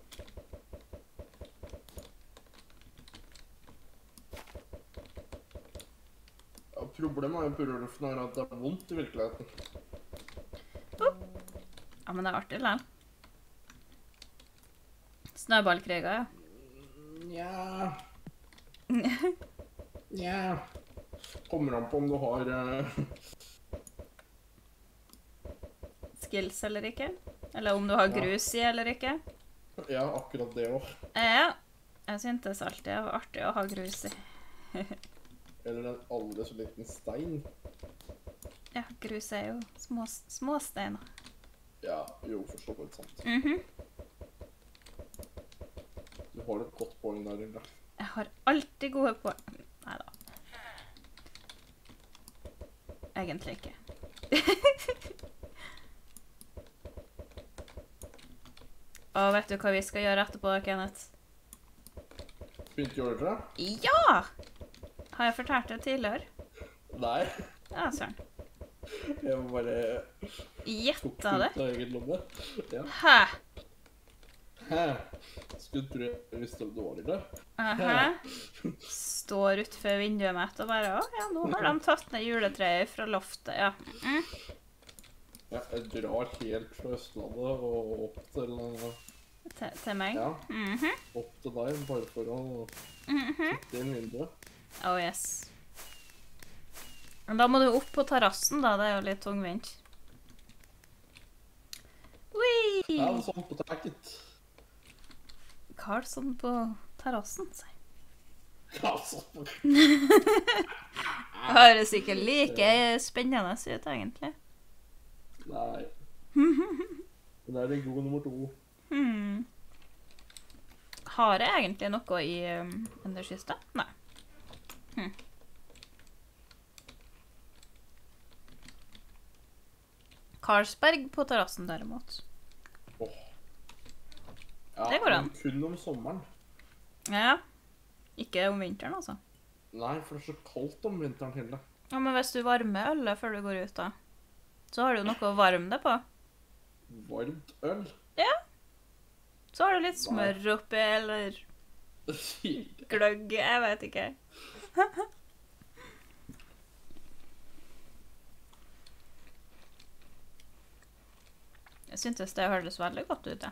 Ja, problemet er jo på Rølfen er at det er vondt i virkeligheten. Oh. Ja, men det er artig, eller? Snøballkriger, ja. Nja. Nja. kommer an på om du har eh, Skills eller ikke. Eller om du har Ja. grus i eller ikke. Ja, akkurat det òg. Ja, jeg syntes alltid det var artig å ha grus i. Eller en aldri så liten stein. Ja, grus er jo små, små steiner. Ja, jo, for så vidt sant. Mhm. Du har et godt poeng der, Hilde. Jeg har alltid gode poeng. Neida. Egentlig ikke. Og vet du hva vi skal gjøre etterpå, Kenneth? Begynte å gjøre det? Ja! Har jeg fortalt det tidligere? Nei. Ja, søren. Jeg må bare tok Gjetta ut det? av egen lomme. Ja. Hæ? Hæ? Skulle tro jeg visste om det var i det. Aha. Står utenfor vinduet mitt og bare, å ja, nå har de tatt ned juletreet fra loftet, ja. Mm. Ja, jeg drar helt fra Østlandet og opp til, eh, Til, til meg? ja, Mhm. opp til deg, bare for å Mhm. titte inn vinduet. Oh yes. Men da må du opp på terrassen da, det er jo litt tungvint. Ui! Ja, det er sånn på taket. Karlsson på terrassen, sier. Ja, sånn på Høres ikke like spennende ut, egentlig. Nei. Men det er en god nummer to. Hmm. Har jeg egentlig noe i um, underskistet? Nei. Hm. Carlsberg på terrassen, derimot. Åh. Ja, Det går an. men kun om sommeren. Ja. Ikke om vinteren, altså. Nei, for det er så kaldt om vinteren, Hilde. Ja, men hvis du varmer ølet før du går ut, da, så har du noe å varme det på. Varmt øl. Så har du litt smør oppi, eller gløgg, jeg vet ikke. Jeg syntes det hørtes veldig godt ut, ja.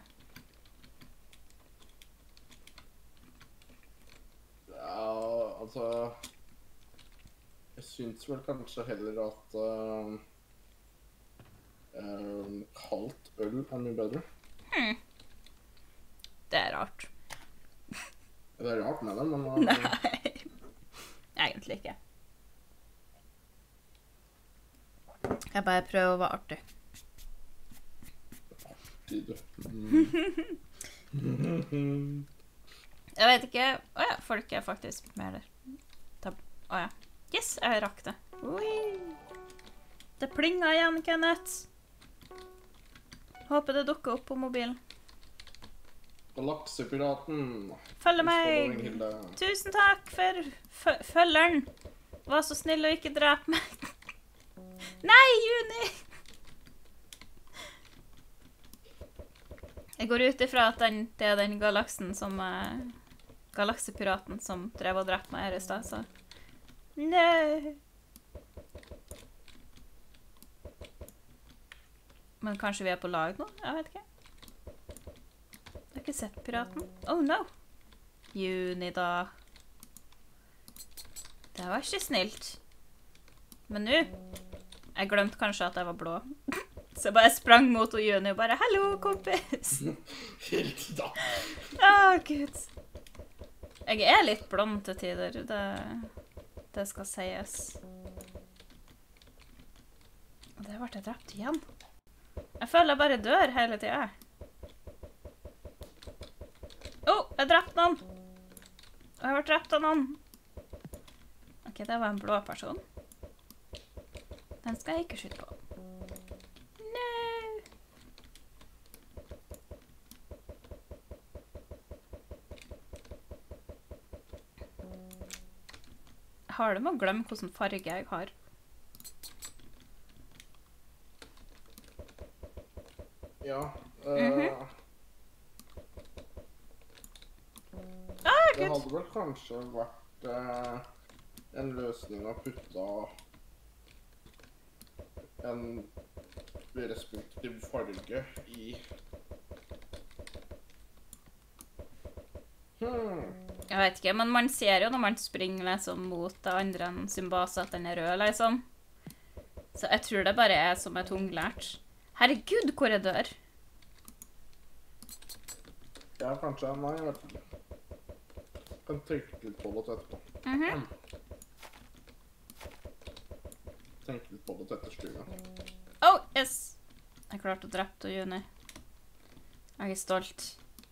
Ja, altså Jeg syns vel kanskje heller at uh, uh, kaldt øl er mye bedre. Det er rart. Det er rart med det, men uh, Nei. Egentlig ikke. Jeg bare prøver å være artig. de, du. Mm. Jeg vet ikke. Åja, folk er faktisk mer der. Ta- Åja. Yes, jeg rakk det. Oi. Det plinga igjen, Kenneth. Håper det dukker opp på mobilen. Galaksepiraten. Følg Following, meg! Hilde. Tusen takk for fø- følgeren. Var så snill å ikke drepe meg. Nei, Juni! Jeg går ut ifra at den, det er den galaksen som eh, Galaksepiraten som drev og drepte meg her i stad, så Nei. Men kanskje vi er på lag nå? Jeg vet ikke. Jeg har ikke sett piraten. Oh no! Juni, da. Det var ikke snilt. Men nå Jeg glemte kanskje at jeg var blå. Så jeg bare sprang mot Juni og bare 'Hallo, kompis!' Hilde, da. Å, Gud. Jeg er litt blond til tider. Det, det skal sies. Og det ble jeg drept igjen. Jeg føler jeg bare dør hele tida. Å, oh, jeg drepte noen! Og jeg ble drept av noen. Ok, det var en blå person. Den skal jeg ikke skyte på. Nei! Jeg har det med å glemme hvilken farge jeg har. Ja. Uh, Mhm. Ah, det Gud! hadde vel kanskje vært uh, en løsning å putte en respektiv farge i. Hmm. Jeg vet ikke, men man ser jo når man springer liksom mot det andre enn sin base at den er rød, liksom. Så jeg tror det bare er som et unglært. Herregud, hvor jeg dør. Ja, kanskje. Nei, jeg vet ikke. Jeg kan tenke litt på det etterpå. Mhm. Tenke litt på det etter styret. Oh, yes! Jeg klarte å drepe til Juni. Jeg er stolt.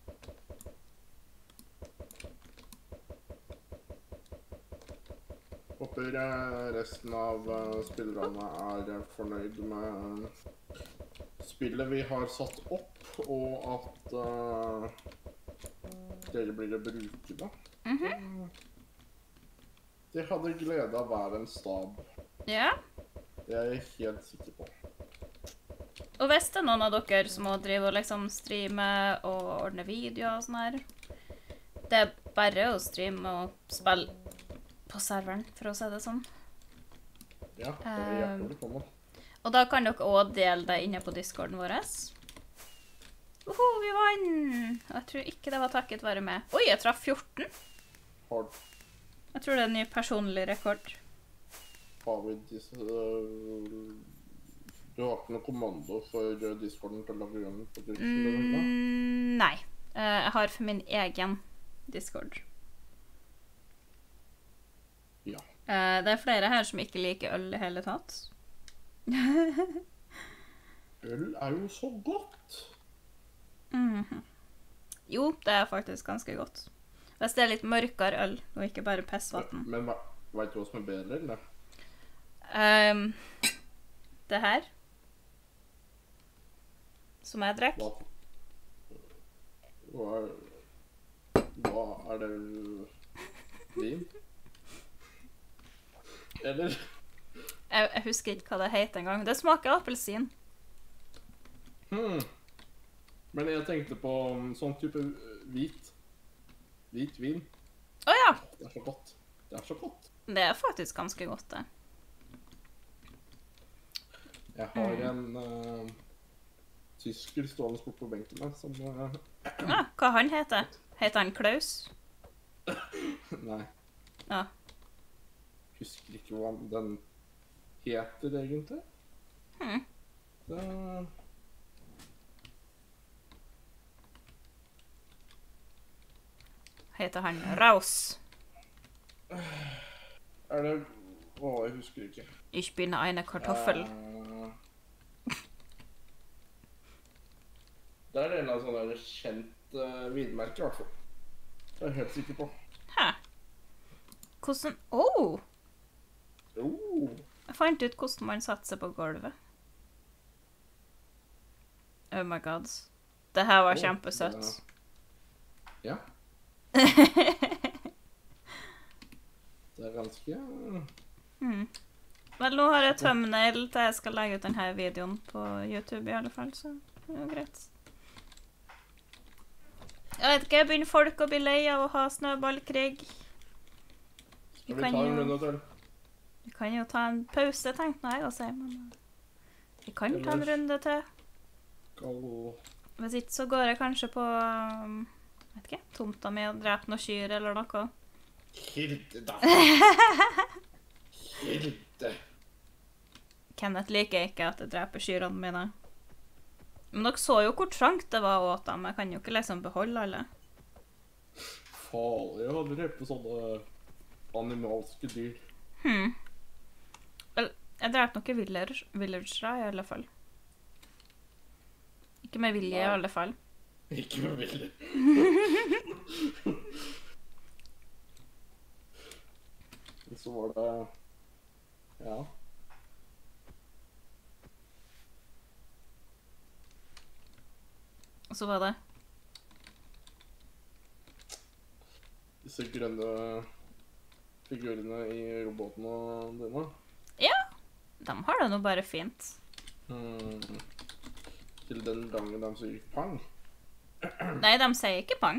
Håper eh, resten av eh, spillerne er eh, fornøyd med eh, spillet vi har satt opp, og at eh, dere blir å bruke det. Mhm. De hadde glede av hver en stab. Ja. Det er jeg helt sikker på. Og hvis det er noen av dere som må drive og liksom streame og ordne videoer og sånn her, det er bare å streame og spille på serveren, for å si det sånn. Ja, det er hjertelig velkommen. Og da kan dere også dele det inne på Discorden vår. Oho, vi vann! Og jeg tror ikke det var takket være med. Oi, jeg traff fjorten. Har, Jeg tror det er en ny personlig rekord. har vi disse... øh, du har ikke noen kommando for øh, Discorden til å lage grønn på Twitch? eller noe? Mm, nei. Eh, Jeg har for min egen Discord. Ja. Eh, Det er flere her som ikke liker øl i hele tatt. Øl er jo så godt. Mhm. Jo, det er faktisk ganske godt. Hvis det er litt mørkere øl, og ikke bare pissvann. Men hva- vet du hva som er bedre, eller? Um, det her, som jeg drekk, Hva, hva, er, hva er det vin? Eller? jeg, jeg husker ikke hva det heter engang. Det smaker appelsin. Hmm. Men jeg tenkte på um, sånn type uh, hvit. Hvit vin. Å ja, Det er så godt. Det er så godt. det er faktisk ganske godt det. Jeg har en uh, tysker stående bort på benken der, som... Uh, Ja, hva han heter? Heter han Klaus? nei, Ja. husker ikke hva den heter egentlig. Hmm. Det... Heter han Raus? Er det... Å, jeg husker ikke. Ich bin eine Kartoffel. Eh, det er en av sånne der kjent uh, vinmerker, i hvert fall. Det er jeg helt sikker på. Hæ? Hvordan... Åh! Oh, Jeg fant ut hvordan man satte seg på gulvet. Oh my god. Det her var Åh, kjempesøtt. det- ja, det er ganske... Hmm. Vel, nå har jeg thumbnail til jeg skal legge ut denne videoen på YouTube i alle fall, så det er jo greit. Jeg vet ikke, begynner folk å bli lei av å ha snøballkrig. Skal vi kan ta en jo- runde til? Vi kan jo ta en pause, tenkte jeg å si, men vi kan ta en Ellers- runde til. Skal... Hvis ikke så går jeg kanskje på, um, vet ikke, tomta mi og dreper noen kyr eller noe. Hilde, da! Hilde! Kenneth liker ikke at jeg dreper kyrene mine. Men dere så jo hvor trangt det var åt dem. Jeg kan jo ikke liksom beholde alle. Farlig å drepe sånne animalske dyr. Hmm. Vel, jeg drepte noen villagers, villagere i alle fall. Ikke med vilje i Nei. alle fall. Ikke med vilje. Så var det... Ja. Og så var det. Disse grønne figurene i robotene dine. De har det nå bare fint. Hmm. Til den gangen de sier pang. Nei, de sier ikke pang.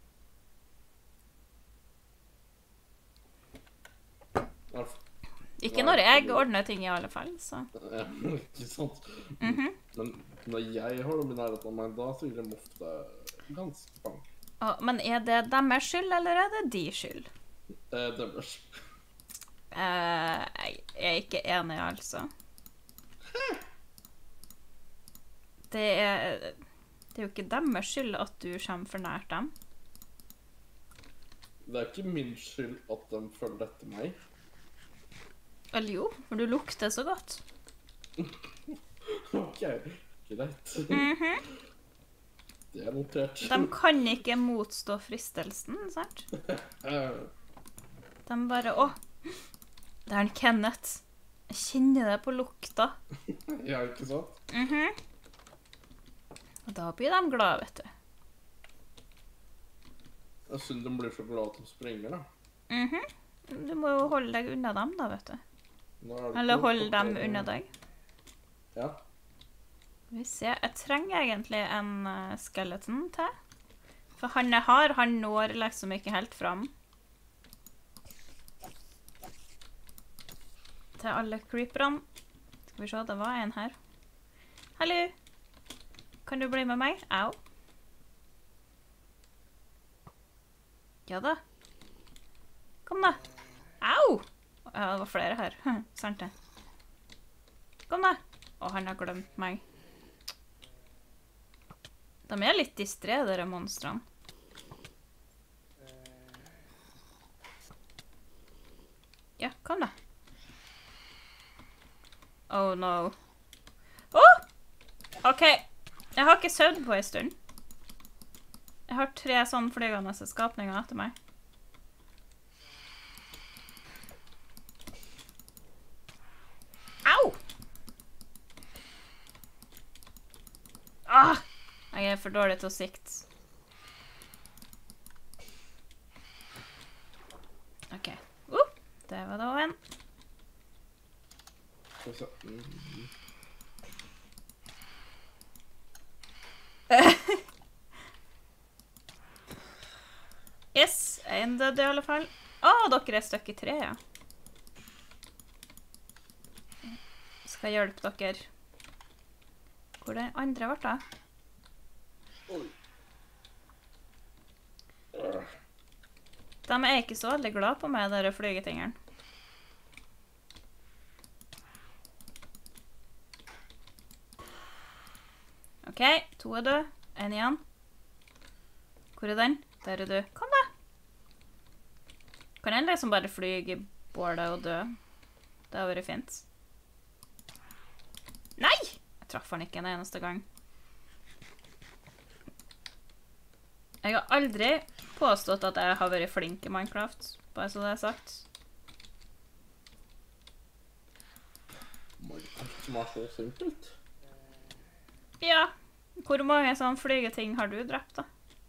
Ja, f- Ikke Nei, når jeg fordi- ordner ting i alle fall, så. ja, ikke sant? Mhm. Men når jeg har dem i nærheten av meg, da sier de ofte ganske pang. Å, men er det deres skyld, eller er det de skyld? Det er deres. Eh, jeg er ikke enig, altså. Det er, det er jo ikke deres skyld at du kommer for nært dem. Det er ikke min skyld at de følger etter meg. Eller jo, for du lukter så godt. Ok, greit. Mhm. Det er notert. De kan ikke motstå fristelsen, sant? Eh, De bare, å, det er en Kenneth. Jeg kjenner det på lukta. ja, ikke sant? Mhm. Og da blir de glad, vet du. Jeg synes de blir så glad at de springer, da. Mhm. Du må jo holde deg unna dem da, vet du. Nå er det Eller ikke holde noe dem på- unna deg. Ja. Vi ser, jeg trenger egentlig en uh, skeleton til. For han jeg har, han når liksom ikke helt fram. Til alle creeperne. Skal vi se, det var en her. Hallo! Kan du bli med meg? Au. Ja da. Kom da. Au! Ja, det var flere her. Hm, sant det. Kom da. Å, han har glemt meg. De er litt distré, dere monstrene. Ja, kom da. Oh no. Åh! Ok, jeg har ikke søvn på en stund. Jeg har tre sånne flygende skapninger etter meg. Au! Ah! Jeg er for dårlig til å sikte. Ok. Uh, det var da en. Skal vi se. Mm. Yes, en død i alle fall. Åh, dere er støkk i tre, ja. Skal hjelpe dere. Hvor det andre ble da? Oi. Øh. De er ikke så veldig glad på meg, dere flygetingeren. Ok, to er død. En igjen. Hvor er den? Der er du. Kom da! Kan jeg liksom bare flyge i bålet og dø? Det har vært fint. Nei! Jeg traff han ikke en eneste gang. Jeg har aldri påstått at jeg har vært flink i Minecraft, bare så det er sagt. Minecraft som er så simpelt. Ja, hvor mange sånne flygeting har du drept da?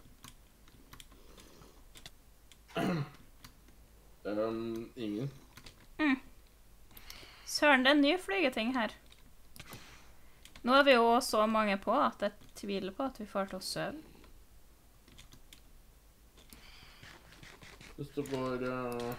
Um, ingen. Mm. Søren, det er en ny flygeting her. Nå er vi jo så mange på at jeg tviler på at vi får til å sove. Hvis du går... Uh,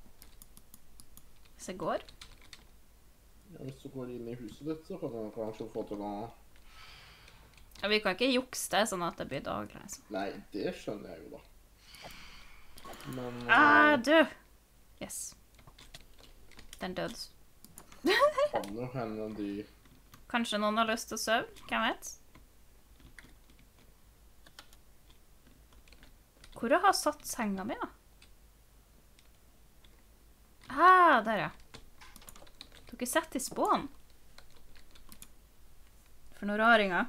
Hvis jeg går. ja, hvis du går inn i huset ditt, så kan du kanskje få til å... Ja, vi kan ikke jukse det sånn at det blir daglig, liksom. Nei, det skjønner jeg jo da. Men... Uh, Ah, du! Yes. Den død. kan jo hende de... Kanskje noen har lyst til å sove? Hvem vet? Hvor har jeg satt senga mi, da? Ah, der, ja. Dere setter i spån. For noen raringer.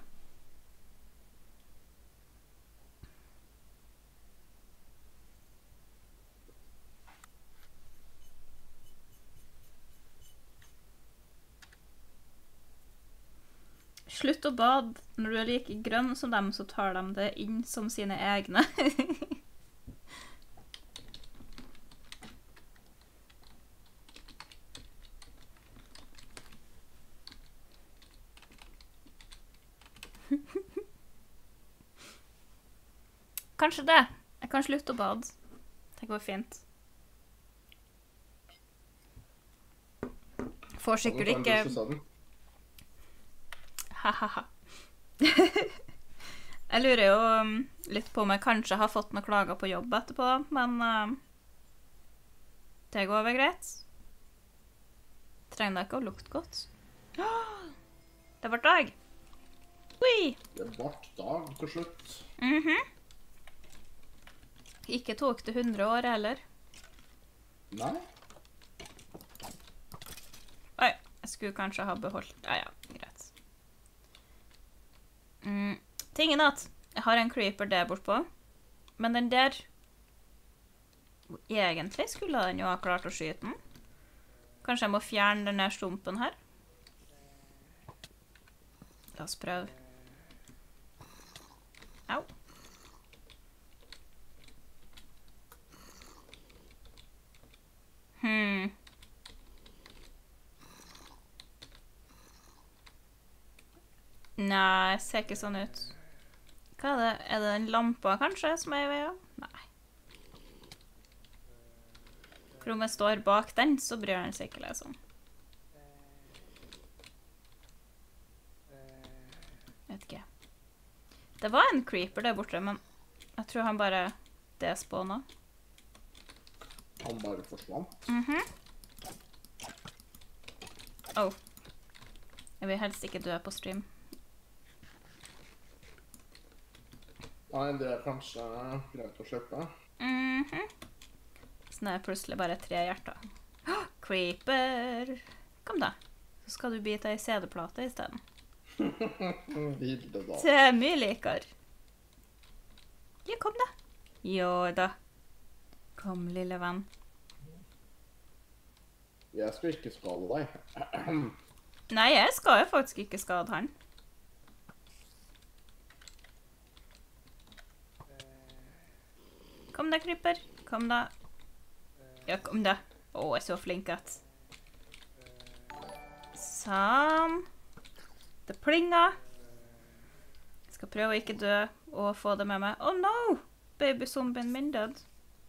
Slutt å bade. Når du er like grønn som dem, så tar de det inn som sine egne. Kanskje det. Jeg kan slutte å bade. Det går fint. Får sikkert ikke... Kan du få en dusj i stedet? Ha-ha-ha. Jeg lurer jo um, litt på om jeg kanskje har fått noen klager på jobb etterpå, men uh, det går over greit. Trenger da ikke å lukte godt. Det var dag. Ui! Det ble dag til slutt. Mhm. Ikke tok det hundre år heller. Nei. Oi, jeg skulle kanskje ha beholdt... Ja, ja, greit. Mm. Tingen er at jeg har en creeper der bortpå, men den der... Egentlig skulle den jo ha klart å skyte den. Kanskje jeg må fjerne den der stumpen her. La oss prøve. Au. Hmm. Nei, ser ikke sånn ut. Hva er det? Er det den lampa kanskje som er i veien? Nei. For om jeg står bak den, så bryr den seg ikke liksom. Vet ikke. Det var en creeper der borte, men jeg tror han bare despawna. Han bare forsvant. Mhm. Oh. Jeg vil helst ikke dø på stream. Nei, det er kanskje greit å slippe. Mhm. Så nå er plutselig bare tre hjerter. Åh, creeper! Kom da. Så skal du bite i C D-plate i stedet. Ville da. Det er mye likere. Ja, kom da. Jo da. Kom, lille venn. Jeg skal ikke skade deg. Nei, jeg skal jo faktisk ikke skade han. Kom da, creeper. Kom da. Ja, kom da. Å, jeg er så flink at. Sånn. Det plinger. Jeg skal prøve å ikke dø og få det med meg. Oh no! Babyzombien min død.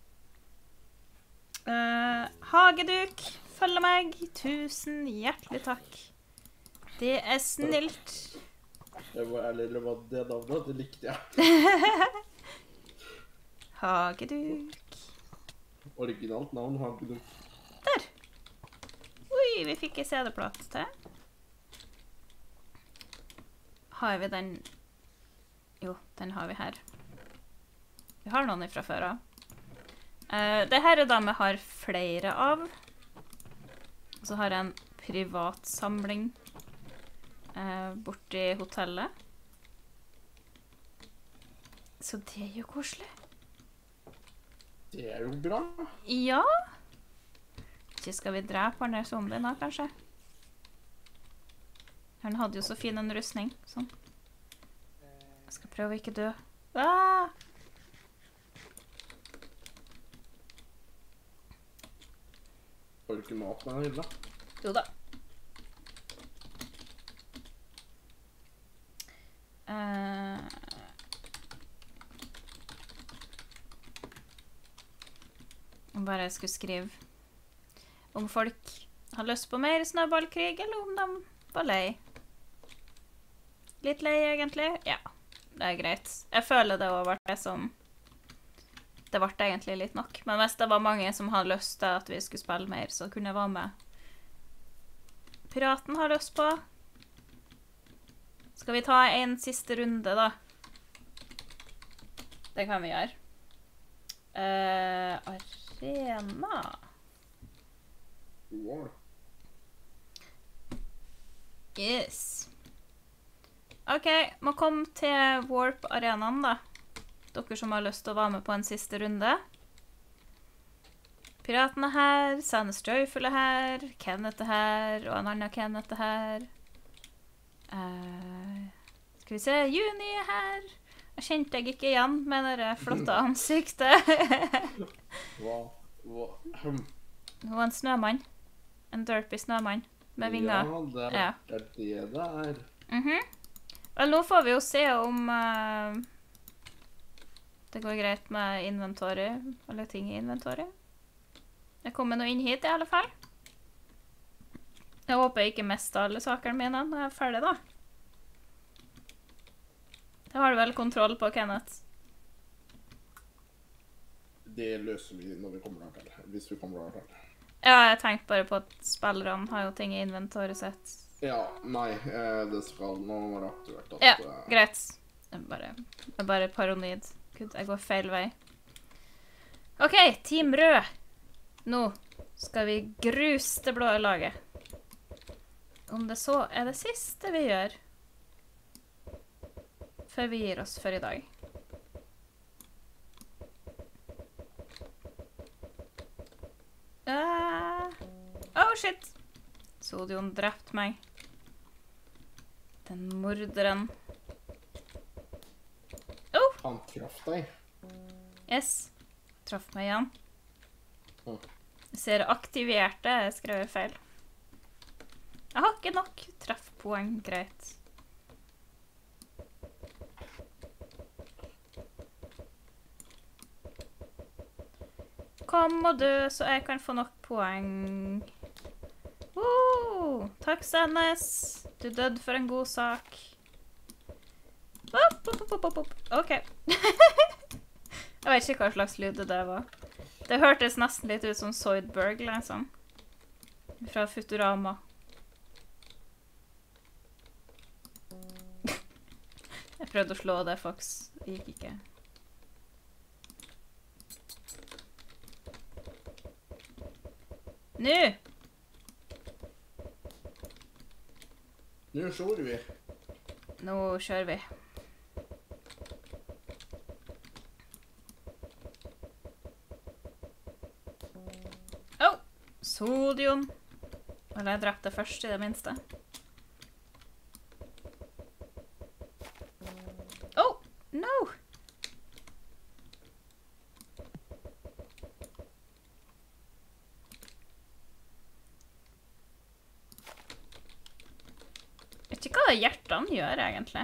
Uh, hageduk, følg meg. Tusen hjertelig takk. Det er snilt. Det var, eller det var det navnet, det likte jeg. Hageduk. Originalt navn, hageduk. Der. Oi, vi fikk en C D-plate til. Har vi den? Jo, den har vi her. Vi har noen ifra før av. Uh, det her er da vi har flere av. Og så har jeg en privat samling uh, borti hotellet. Så det er jo koselig. Det er jo bra. Ja. Ikke skal vi drepe han der zombien da, kanskje? Han hadde jo så fin en rustning. Sånn. Jeg skal prøve å ikke dø. Ah! Har du ikke mat med den hylla? Jo da. Uh, bare jeg skulle skrive om folk har lyst på mer snøballkrig, eller om de var lei. Litt lei, egentlig. Ja, det er greit. Jeg føler det var det som... Det ble egentlig litt nok. Men hvis det var mange som hadde lyst til at vi skulle spille mer, så kunne jeg være med. Piraten har lyst på. Skal vi ta en siste runde, da? Det kan vi gjøre. Uh, arena. Wow. Yes. Ok, må komme til Warp-arenaen, da. Dere som har lyst til å være med på en siste runde. Piraten er her, Sannes Joyful er her, Kenneth er her, og en annen Kenneth er her. Uh, skal vi se, Juni er her. Jeg kjente jeg ikke igjen med det flotte ansiktet. Hva? Hva? Hm. Hun var en snømann. En derpy snømann med vinger. Ja, det er, Ja. det er det det er. Mhm. Vel, nå får vi jo se om uh, det går greit med inventory, eller ting i inventory. Jeg kommer nå inn hit i alle fall. Jeg håper jeg ikke mister alle sakene mine når jeg er ferdig, da. Det har du vel kontroll på, Kenneth? Det løser vi når vi kommer der til. Hvis vi kommer der til. Ja, jeg tenkte bare på at spillerne har jo ting i inventoret sitt. Ja, nei, eh, det skal nå være aktivert at... Ja, eh, greit. Jeg er bare, jeg er bare paranoid. Gud, jeg går feil vei. Ok, Team Rød. Nå skal vi gruse det blå laget. Om det så er det siste vi gjør, før vi gir oss for i dag. Uh, oh, shit. Sodion drept meg. Den morderen. Oh! Han traff deg. Yes. Traff meg igjen. Mm. Jeg ser aktiverte, jeg skrev feil. Jeg har ikke nok treffpoeng, greit. Kom og dø, så jeg kan få nok poeng. Woo! Takk, Stennes. Du døde for en god sak. Opp, opp, opp, opp, opp. Ok. Jeg vet ikke hva slags lyd det var. Det hørtes nesten litt ut som Zoidberg, liksom. Fra Futurama. Jeg prøvde å slå det, Fox. Det gikk ikke. Nå! Nå kjører vi. Nå kjører vi. Åh! Sodium. Eller jeg drepte først i det minste. Åh! No! Jeg vet ikke hva hjertene gjør, egentlig.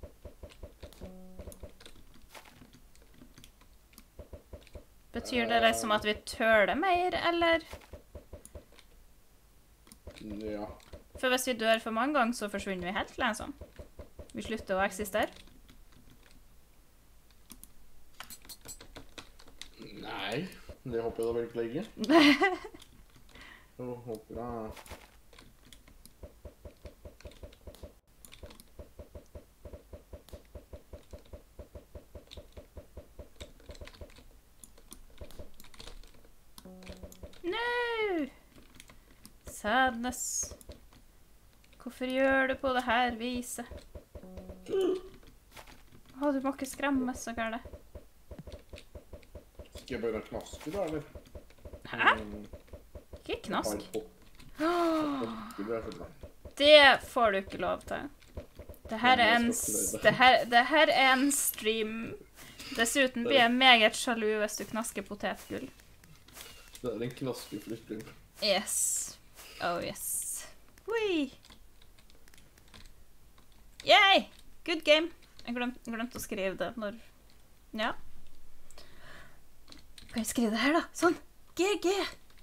Betyr det liksom at vi tøler mer, eller? Ja. For hvis vi dør for mange ganger, så forsvinner vi helt, liksom. Vi slutter å eksistere. Nei, det håper jeg da virkelig ikke. Så håper jeg... No! Sadness. Hvorfor gjør du på det her viset? Å, du må ikke skremme så gærlig. Skal jeg bare knaske da, eller? Hæ? Mm, Ikke knask. jeg har fått- Det er så bra. Det får du ikke lov til. Det her er en, s- det her, det her er en stream. Dessuten blir jeg meget sjalu hvis du knasker potetgull. Det er en knaskeflytting. Yes. Oh, yes. Whee! Yay! Good game. Jeg glemte, glemte å skrive det når... Ja. Kan jeg skrive det her, da? Sånn. G G.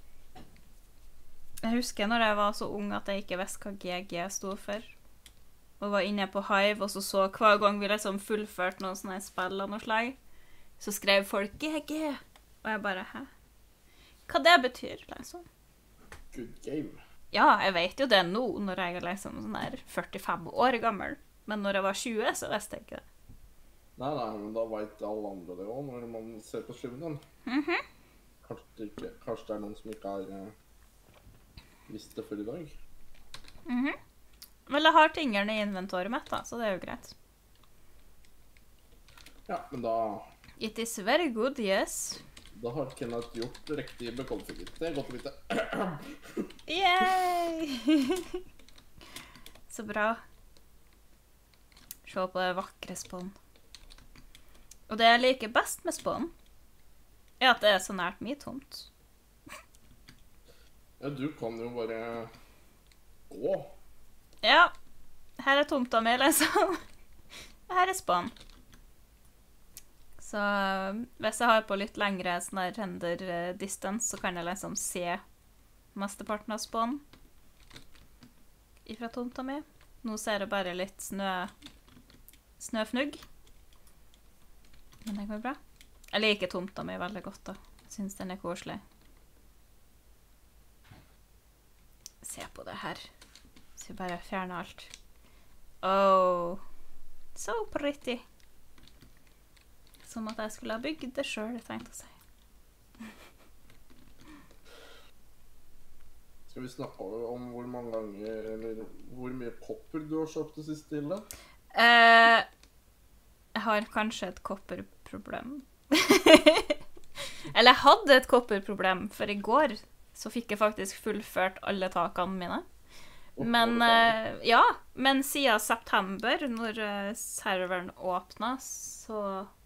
Jeg husker når jeg var så ung at jeg ikke visste hva G G stod for. Og var inne på Hive, og så så hver gang vi liksom fullførte noen sånne spill av noe slag, så skrev folk G G. Og jeg bare, hæ? Hva det betyr, liksom. Good game. Ja, jeg vet jo det nå, når jeg er liksom sånn her førtifem år gammel. Men når jeg var tjue, så visste jeg ikke det. Nei, nei, men da vet alle andre det også, når man ser på streamen. Mhm. Kanskje, det ikke, kanskje det er noen som ikke har eh, visst det før i dag. Mhm. Vel, jeg har tingene i inventoret mitt, da, så det er jo greit. Ja, men da, It is very good, yes. da har Kenneth gjort riktig bekommelse. Det er godt å vite. Yay! Så bra. Se på det vakre spån. Og det jeg liker best med spån, er at det er så nært min tomt. Ja, du kan jo bare gå. Ja, her er tomta mi, liksom. Og her er spån. Så hvis jeg har på litt lengre sånn der render eh, distance, så kan jeg liksom se mesteparten av spån ifra tomta mi. Nå ser jeg bare litt snø, snøfnugg. Men det går bra. Jeg liker tomta mi veldig godt da. Jeg synes den er koselig. Se på det her. Så vi bare fjerner alt. Oh, so pretty. Som at jeg skulle ha bygd det selv, jeg tenkte å si. Skal vi snakke om hvor mange ganger, eller hvor mye kopper du har kjøpt det siste til det? Eh, jeg har kanskje et kopperproblem. Eller jeg hadde et kopperproblem, for i går så fikk jeg faktisk fullført alle takene mine. Men, eh, ja, men siden september, når eh, serveren åpnet, så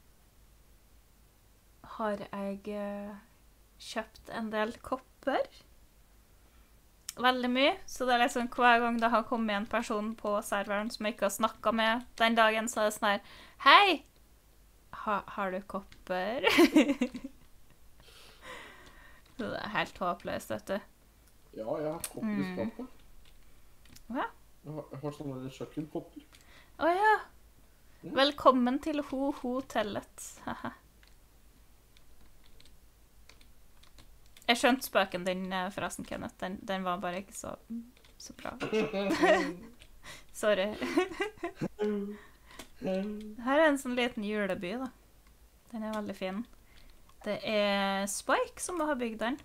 har jeg eh, kjøpt en del kopper. Veldig mye, så det er liksom hver gang det har kommet en person på serveren som jeg ikke har snakket med den dagen, så er det sånn her, hei, ha, har du kopper? Så det er helt håpløst, vet du. Ja, jeg har kopper i skapet. Hva? Jeg har, jeg har sånne kjøkkenkopper. Åja, Ja. velkommen til ho-hotellet. Haha. Jeg skjønte spøken din, eh, forresten, Kenneth. Den, den var bare ikke så, så bra. Sorry. Her er en sånn liten juleby, da. Den er veldig fin. Det er Spike som har bygd den.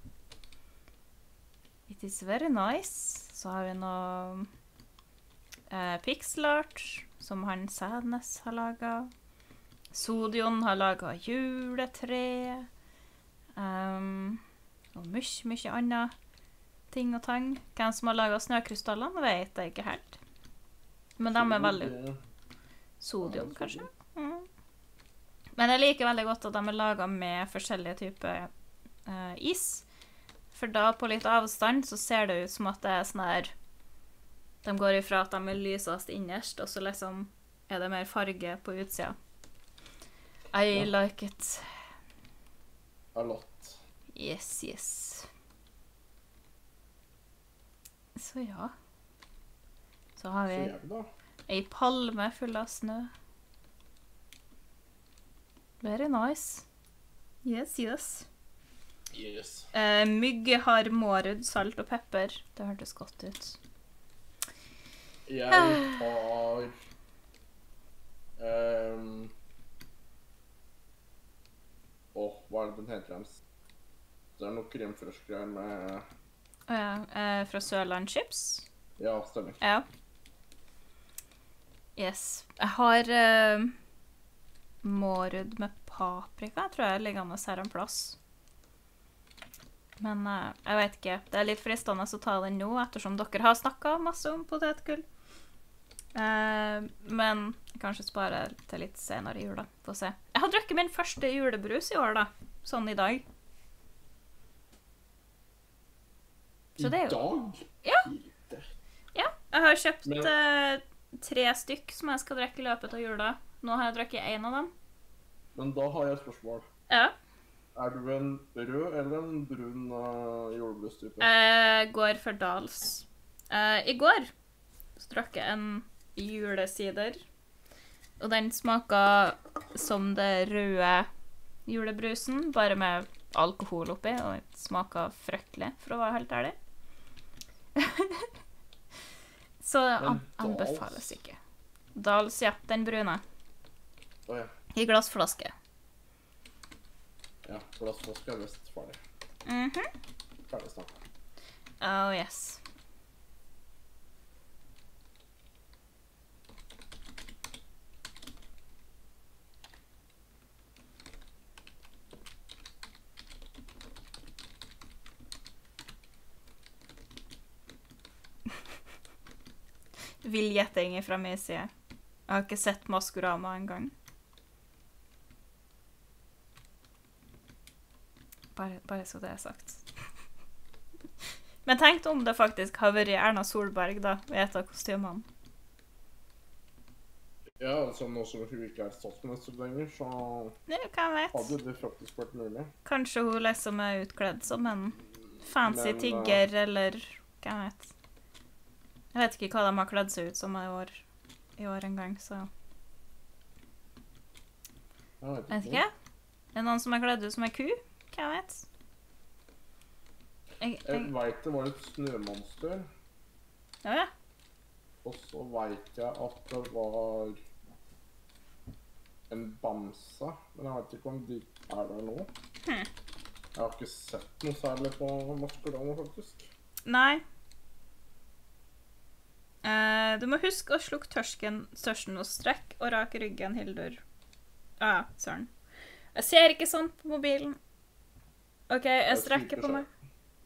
It is very nice. Så har vi noe eh, pixelart, som han Sadness har laget. Sodion har laget juletre. Um, og mye, mye annet ting og tang. Hvem som har laget snøkrystallene, vet jeg ikke helt. Men de er veldig... Sodion, kanskje? Mm. Men jeg liker veldig godt at de er laget med forskjellige typer uh, is. For da, på litt avstand, så ser det ut som at det er sånn her... De går ifra at de er lysest innerst, og så liksom er det mer farge på utsida. I Ja. like it. A lot. Yes, yes. Så ja. Så har Så vi jeg da. ei palme full av snø. Very nice. Yes, yes. Yes. Eh, mygge har mårud, salt og pepper. Det hørtes godt ut. Jeg har... Um, Åh, hva er det den heter hans? Det er noe kremfrøskgreier med... Å ja, eh, fra Sørland Chips. Ja, stemmer. Ja. Yes. Jeg har eh, mårud med paprika, tror jeg, liggende her en plass. Men eh, jeg vet ikke. Det er litt fristende å ta den nå, ettersom dere har snakket masse om potetgull. Eh, men jeg kanskje spare til litt senere i jula. Få se. Jeg har drukket min første julebrus i år, da. Sånn i dag. Så det er jo... I dag? Ja. Lite. Ja, jeg har kjøpt Men- eh, tre stykk som jeg skal drikke i løpet av jula. Nå har jeg drukket en av dem. Men da har jeg et spørsmål. Ja. Er du en rød eller en brun uh, julebrustype? Jeg går for Dals. Eh, I går så drakk jeg en julesider. Og den smaker som det røde julebrusen, bare med alkohol oppi, og det smaker fryktelig, for å være helt ærlig. Så det an Men Dals? anbefales ikke. Dals, ja, den brune. Å ja. I glassflaske. Ja, glassflaske er best ferdig. Mhm. Ferdig snakket. Oh, yes. Vill gjetting fra min side. Jeg har ikke sett Maskorama en gang. Bare, bare så det er sagt. Men tenk om det faktisk har vært Erna Solberg da, ved et av kostymene. Ja, altså nå som hun ikke er statsminister lenger, så Ja, hvem vet? hadde det faktisk vært mulig. Kanskje hun liksom er utkledd som en fancy Men, uh, tigger, eller hvem vet. Jeg vet ikke hva de har kledd seg ut som i år, i år en gang, så... Jeg vet Vet ikke. Er det noen som er kledd ut som en ku? Hva jeg vet? Jeg, Jeg jeg, vet det var et snømonster, ja, ja. og så vet jeg at det var en bamse, men jeg vet ikke om de er der nå. Hmm. Jeg har ikke sett noe særlig på Maskorama, faktisk. Nei. Eh, du må huske å slukke tørsken, størsten og strekk, og rake ryggen, Hildur. Ah, søren. Jeg ser ikke sånn på mobilen. Ok, jeg Jeg strekker styrer på meg.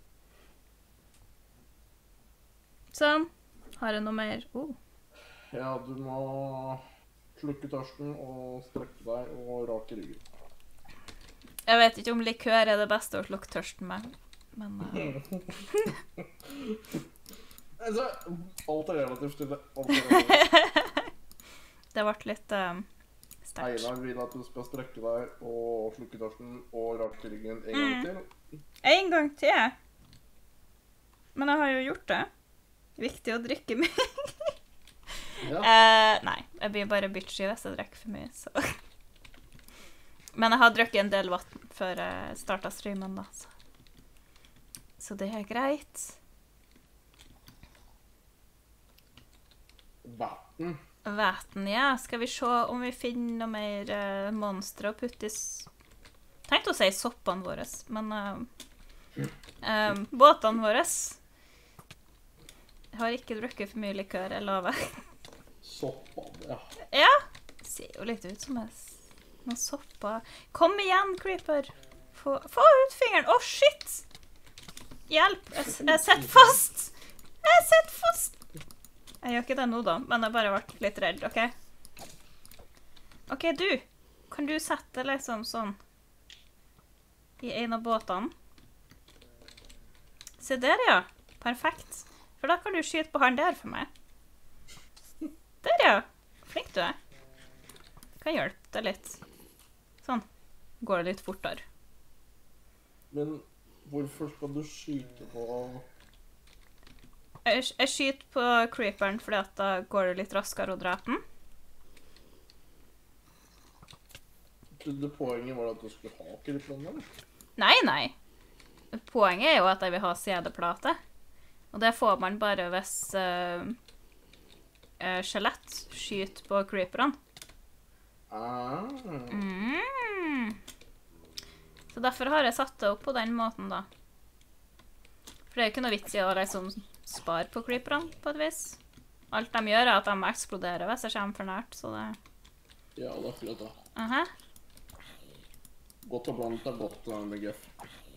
Sånn. Har jeg noe mer? Oh. Ja, du må slukke tørsten og strekke deg og rake ryggen. Jeg vet ikke om likør er det beste å slukke tørsten med, men... Uh... Altså, alt er relativt til det. Alt er relativt. det ble litt uh, sterkt. Einar vil at du skal strekke deg og slukke tørsten og rake ryggen en gang Mm. til. En gang til. Men jeg har jo gjort det. Viktig å drikke mye. Ja. Eh, nei, jeg blir bare bitchy hvis jeg drikker for mye, så. Men jeg har drukket en del vann før jeg startet streamen, da, så. Så det er greit. Vatten. Vatten, ja. Skal vi se om vi finner noe mer uh, monstre å putte i s... Tenkte å si soppene våre, men uh, um, båtene våre. Jeg har ikke drukket for mye likør, jeg lover. Soppa, ja. Ja, det ser jo litt ut som en s- noen sopper. Kom igjen, Creeper. Få, få ut fingeren. Å, shit! Hjelp, jeg, s- jeg sitter fast. Jeg sitter fast. Jeg gjør ikke det nå da, men jeg bare ble litt redd, ok? Ok, du. Kan du sette liksom sånn i en av båtene? Se der, ja. Perfekt. For da kan du skyte på han der for meg. Der, ja. Flink du er. Kan hjelpe deg litt. Sånn. Går det litt fortere. Men hvorfor skal du skyte på... Jeg, jeg skyter på creeperen fordi at da går det litt raskere å drepe den. Jeg trodde poenget var at du skulle ha krypene? Nei, nei. Poenget er jo at jeg vil ha C D-plate. Og det får man bare hvis uh, uh, skjelett skyter på creeperne. Ah. Mm. Så derfor har jeg satt det opp på den måten, da. For det er jo ikke noe vits i å liksom spare på creeperne, på et vis. Alt de gjør er at de eksploderer hvis jeg kommer for nært, så det... Ja, det er flott da. Aha. Godt og blandet er godt uh, med G F.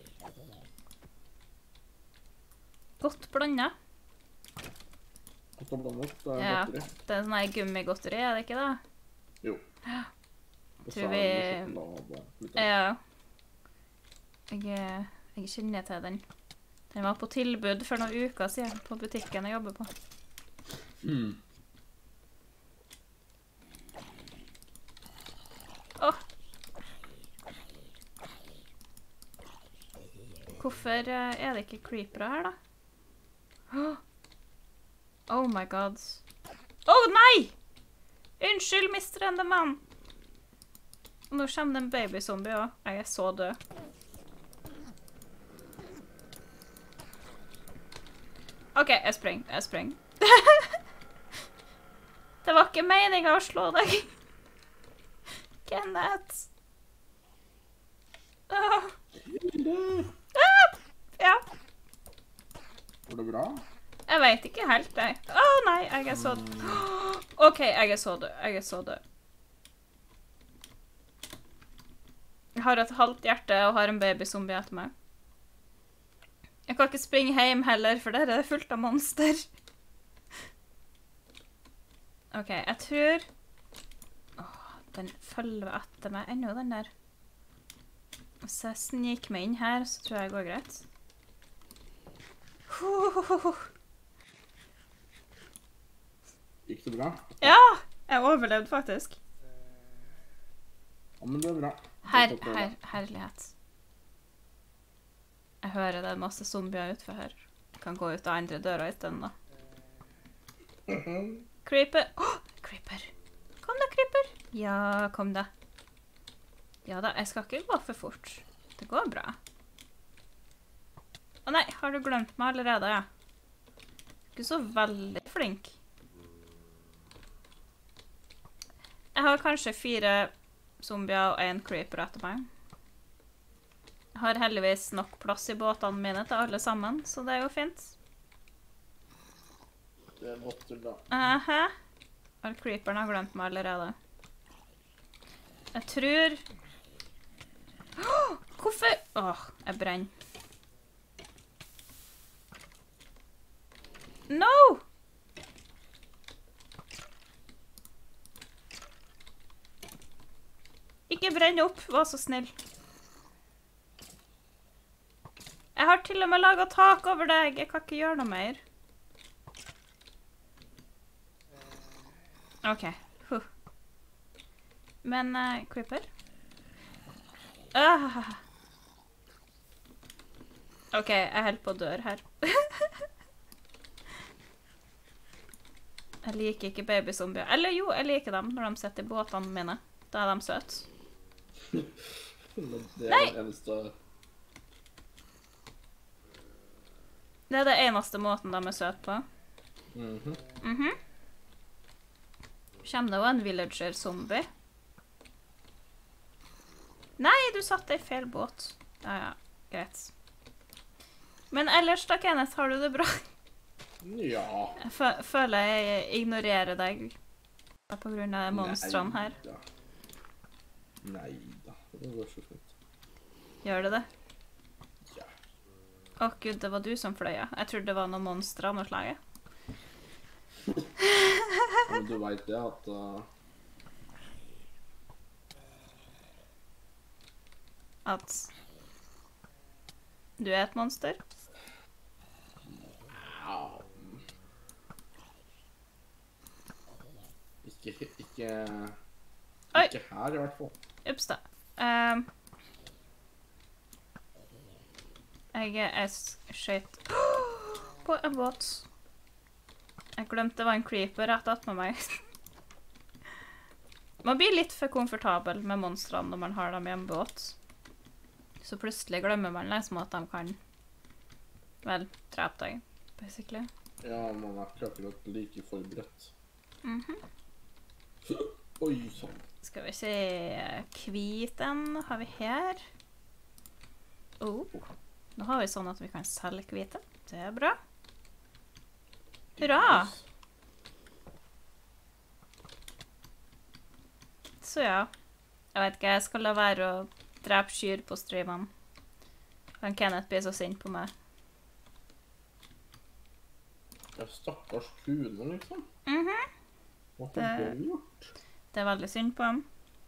Godt blanda. Godt og blandet, det er Ja, godteri. det er sånn her gummigodteri, er det ikke det? Jo. Ja. Og så Tror er vi- det med sjokolade. Litt av- Ja. Jeg, eh, jeg kjenner til den. Den var på tilbud for noen uker siden på butikken jeg jobber på. Mm. Åh! Hvorfor eh, er det ikke creepere her, da? Åh! Oh my god. Å, nei! Unnskyld, mister Enderman. Og nå kommer det en babyzombie også. Jeg er så død. Ok, jeg springer, jeg springer. Det var ikke meningen å slå deg. Kenneth. Åh. Ah, ja, Går det bra? jeg vet ikke helt det. Å nei, jeg er så død. Ok, jeg er så død, jeg er så død. Jeg har et halvt hjerte og har en babyzombie etter meg. Jeg kan ikke springe hjem heller, for der er det fullt av monster. Ok, jeg tror... Åh, den følger etter meg ennå, den der. Hvis jeg sniker meg inn her, så tror jeg det går greit. Hohoho. Gikk det bra? Ja, jeg overlevde faktisk. Ja, men det er bra. Her, Godt å prøve. her, herlighet. Jeg hører det er masse zombier utenfor her. Jeg kan gå ut av andre døra i stedet da. Creeper. Åh, Creeper. Kom da, Creeper. Ja, kom da. Ja da, jeg skal ikke gå for fort. Det går bra. Å nei, har du glemt meg allerede? Ikke så veldig flink. Jeg har kanskje fire zombier og en creeper etter meg. Jeg har heldigvis nok plass i båtene mine til alle sammen, så det er jo fint. Det er godt til da. Aha. Og creeperen har glemt meg allerede. Jeg tror... Åh, hvorfor? Åh, jeg brenner. No! Ikke brenn opp, vær så snill. Jeg har til og med laget tak over deg. Jeg kan ikke gjøre noe mer. Ok. Huh. Men, uh, creeper? Ah. Ok, jeg holder på å dør her. Jeg liker ikke babysombier. Eller jo, jeg liker dem når de sitter i båtene mine. Da er de søte. Det er Nei! det eneste... Det er det eneste måten de er søte på. Mhm. Mhm. Kommer det jo en villager-zombie? Nei, du satt deg i feil båt. Ja, ja, greit. Men ellers da, Kenneth, har du det bra? Ja. Jeg fø- føler jeg ignorerer deg på grunn av monstrene her. Neida. Neida. Det går så fint. Gjør det det? Ja. Å gud, det var du som fløy, ja. Jeg trodde det var noen monstre av noe slaget. Men du vet det at... Uh, At du er et monster? ja. Ikke, ikke... Oi. Ikke her i hvert fall. Ups da. Um, jeg er skjøt på en båt. Jeg glemte det var en creeper rett attmed meg. Man blir litt for komfortabel med monstrene når man har dem i en båt. Så plutselig glemmer man liksom at de kan vel drepe deg, basically. Ja, man er ikke akkurat like forberedt. Mhm. Oi, sånn. Skal vi se, kviten har vi her. Oh, nå har vi sånn at vi kan selge kvite. Det er bra. Hurra! Så ja, jeg vet ikke, jeg skal la være å drepe kyr på streamen. Kan Kenneth bli så sint på meg? Ja, stakkars kuene, liksom. Mhm. Hva har Det- de gjort? Det er veldig synd på dem.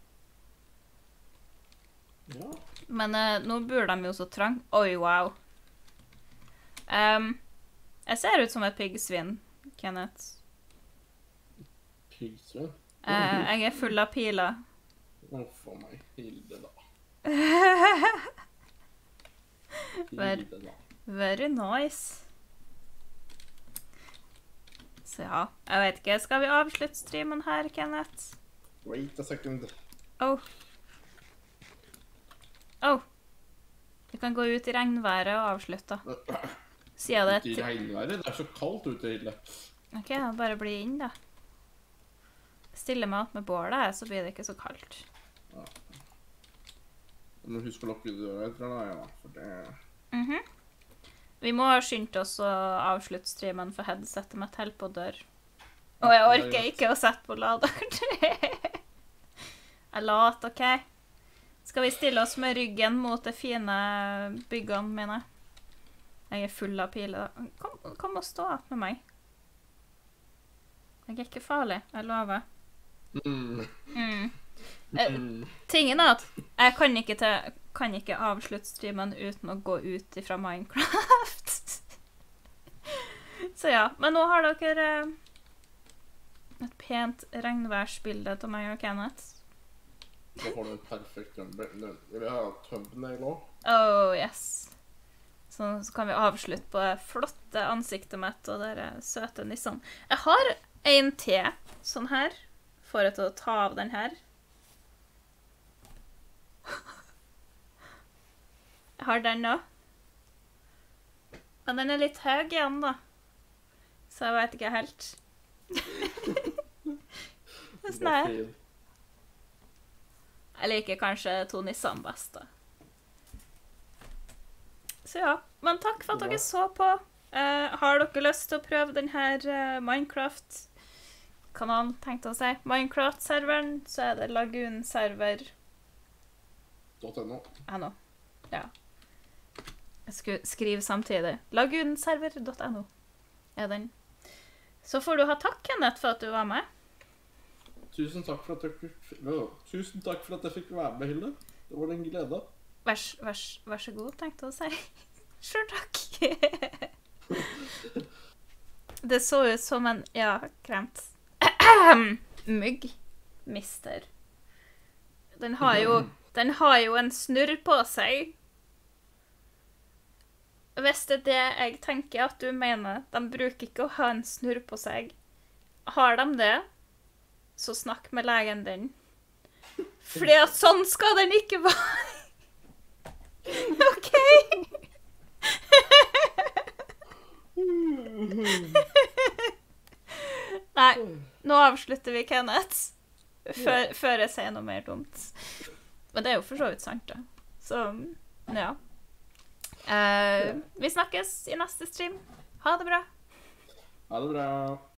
Ja. Men eh, nå bor de jo så trang. Oi, wow. Ehm, jeg ser ut som et piggsvin, Kenneth. Piggsvin. Eh, jeg er full av piler. Å, for meg. Hilde, da. Ver- Hilde, da. Very nice. Så ja, jeg vet ikke. Skal vi avslutte streamen her, Kenneth? Wait a second. Oh. Oh. Vi kan gå ut i regnværet og avslutte. Siden det Ute i er... regnværet. Det er så kaldt ute, Hilde. Ok, da bare bli inn, da. Stille meg opp med bålet, så blir det ikke så kaldt. Men husk å lukke døra etter deg, ja. For det... Mhm. Vi må skynde oss å avslutte streamen, for headsetet mitt holder på å dør. Og jeg orker ikke å sette på laderen. Jeg lat, ok? Skal vi stille oss med ryggen mot de fine byggene mine? Jeg er full av piler. Kom, kom og stå med meg. Jeg er ikke farlig, jeg lover. Mm. Mm. Eh, Mm. tingen er at jeg kan ikke, til, kan ikke avslutte streamen uten å gå ut ifra Minecraft. Så ja, men nå har dere eh, et pent regnværsbilde til meg og Kenneth. Da får du en perfekt thumbnail. Vil jeg ha thumbnail også? Oh, yes. Så, så kan vi avslutte på det flotte ansiktet mitt og dere søte nissene. Jeg har en til, sånn her, for å ta av den her. Jeg har den også. Men den er litt høy igjen, da. Så jeg vet ikke helt. Det er sånn her. Jeg liker kanskje to nissene best, da. Så ja. Men takk for at dere så på. Uh, har dere lyst til å prøve denne uh, Minecraft-kanalen, tenkte jeg å si. Minecraft-serveren, så er det lagunserver. .no. .no. Ja. Jeg skulle skrive samtidig. lagunserver.no er den. Så får du ha takk, Kenneth, for at du var med. Tusen takk for at jeg fikk, oh, tusen takk for at jeg fikk være med, Hilde. Det var en glede. Vær, vær, vær så god, tenkte jeg å si. Selv takk. Det så ut som en, ja, kremt. Mygg. Mister. Den har jo, den har jo en snurr på seg. Hvis det er det jeg tenker at du mener, de bruker ikke å ha en snurr på seg. Har de det, så snakk med legen din. Fordi at sånn skal den ikke være. OK? Nei, nå avslutter vi, Kenneth. Før, før jeg sier noe mer dumt. Men det er jo for så vidt sant, da. Så, ja. Uh, vi snakkes i neste stream. Ha det bra. Ha det bra.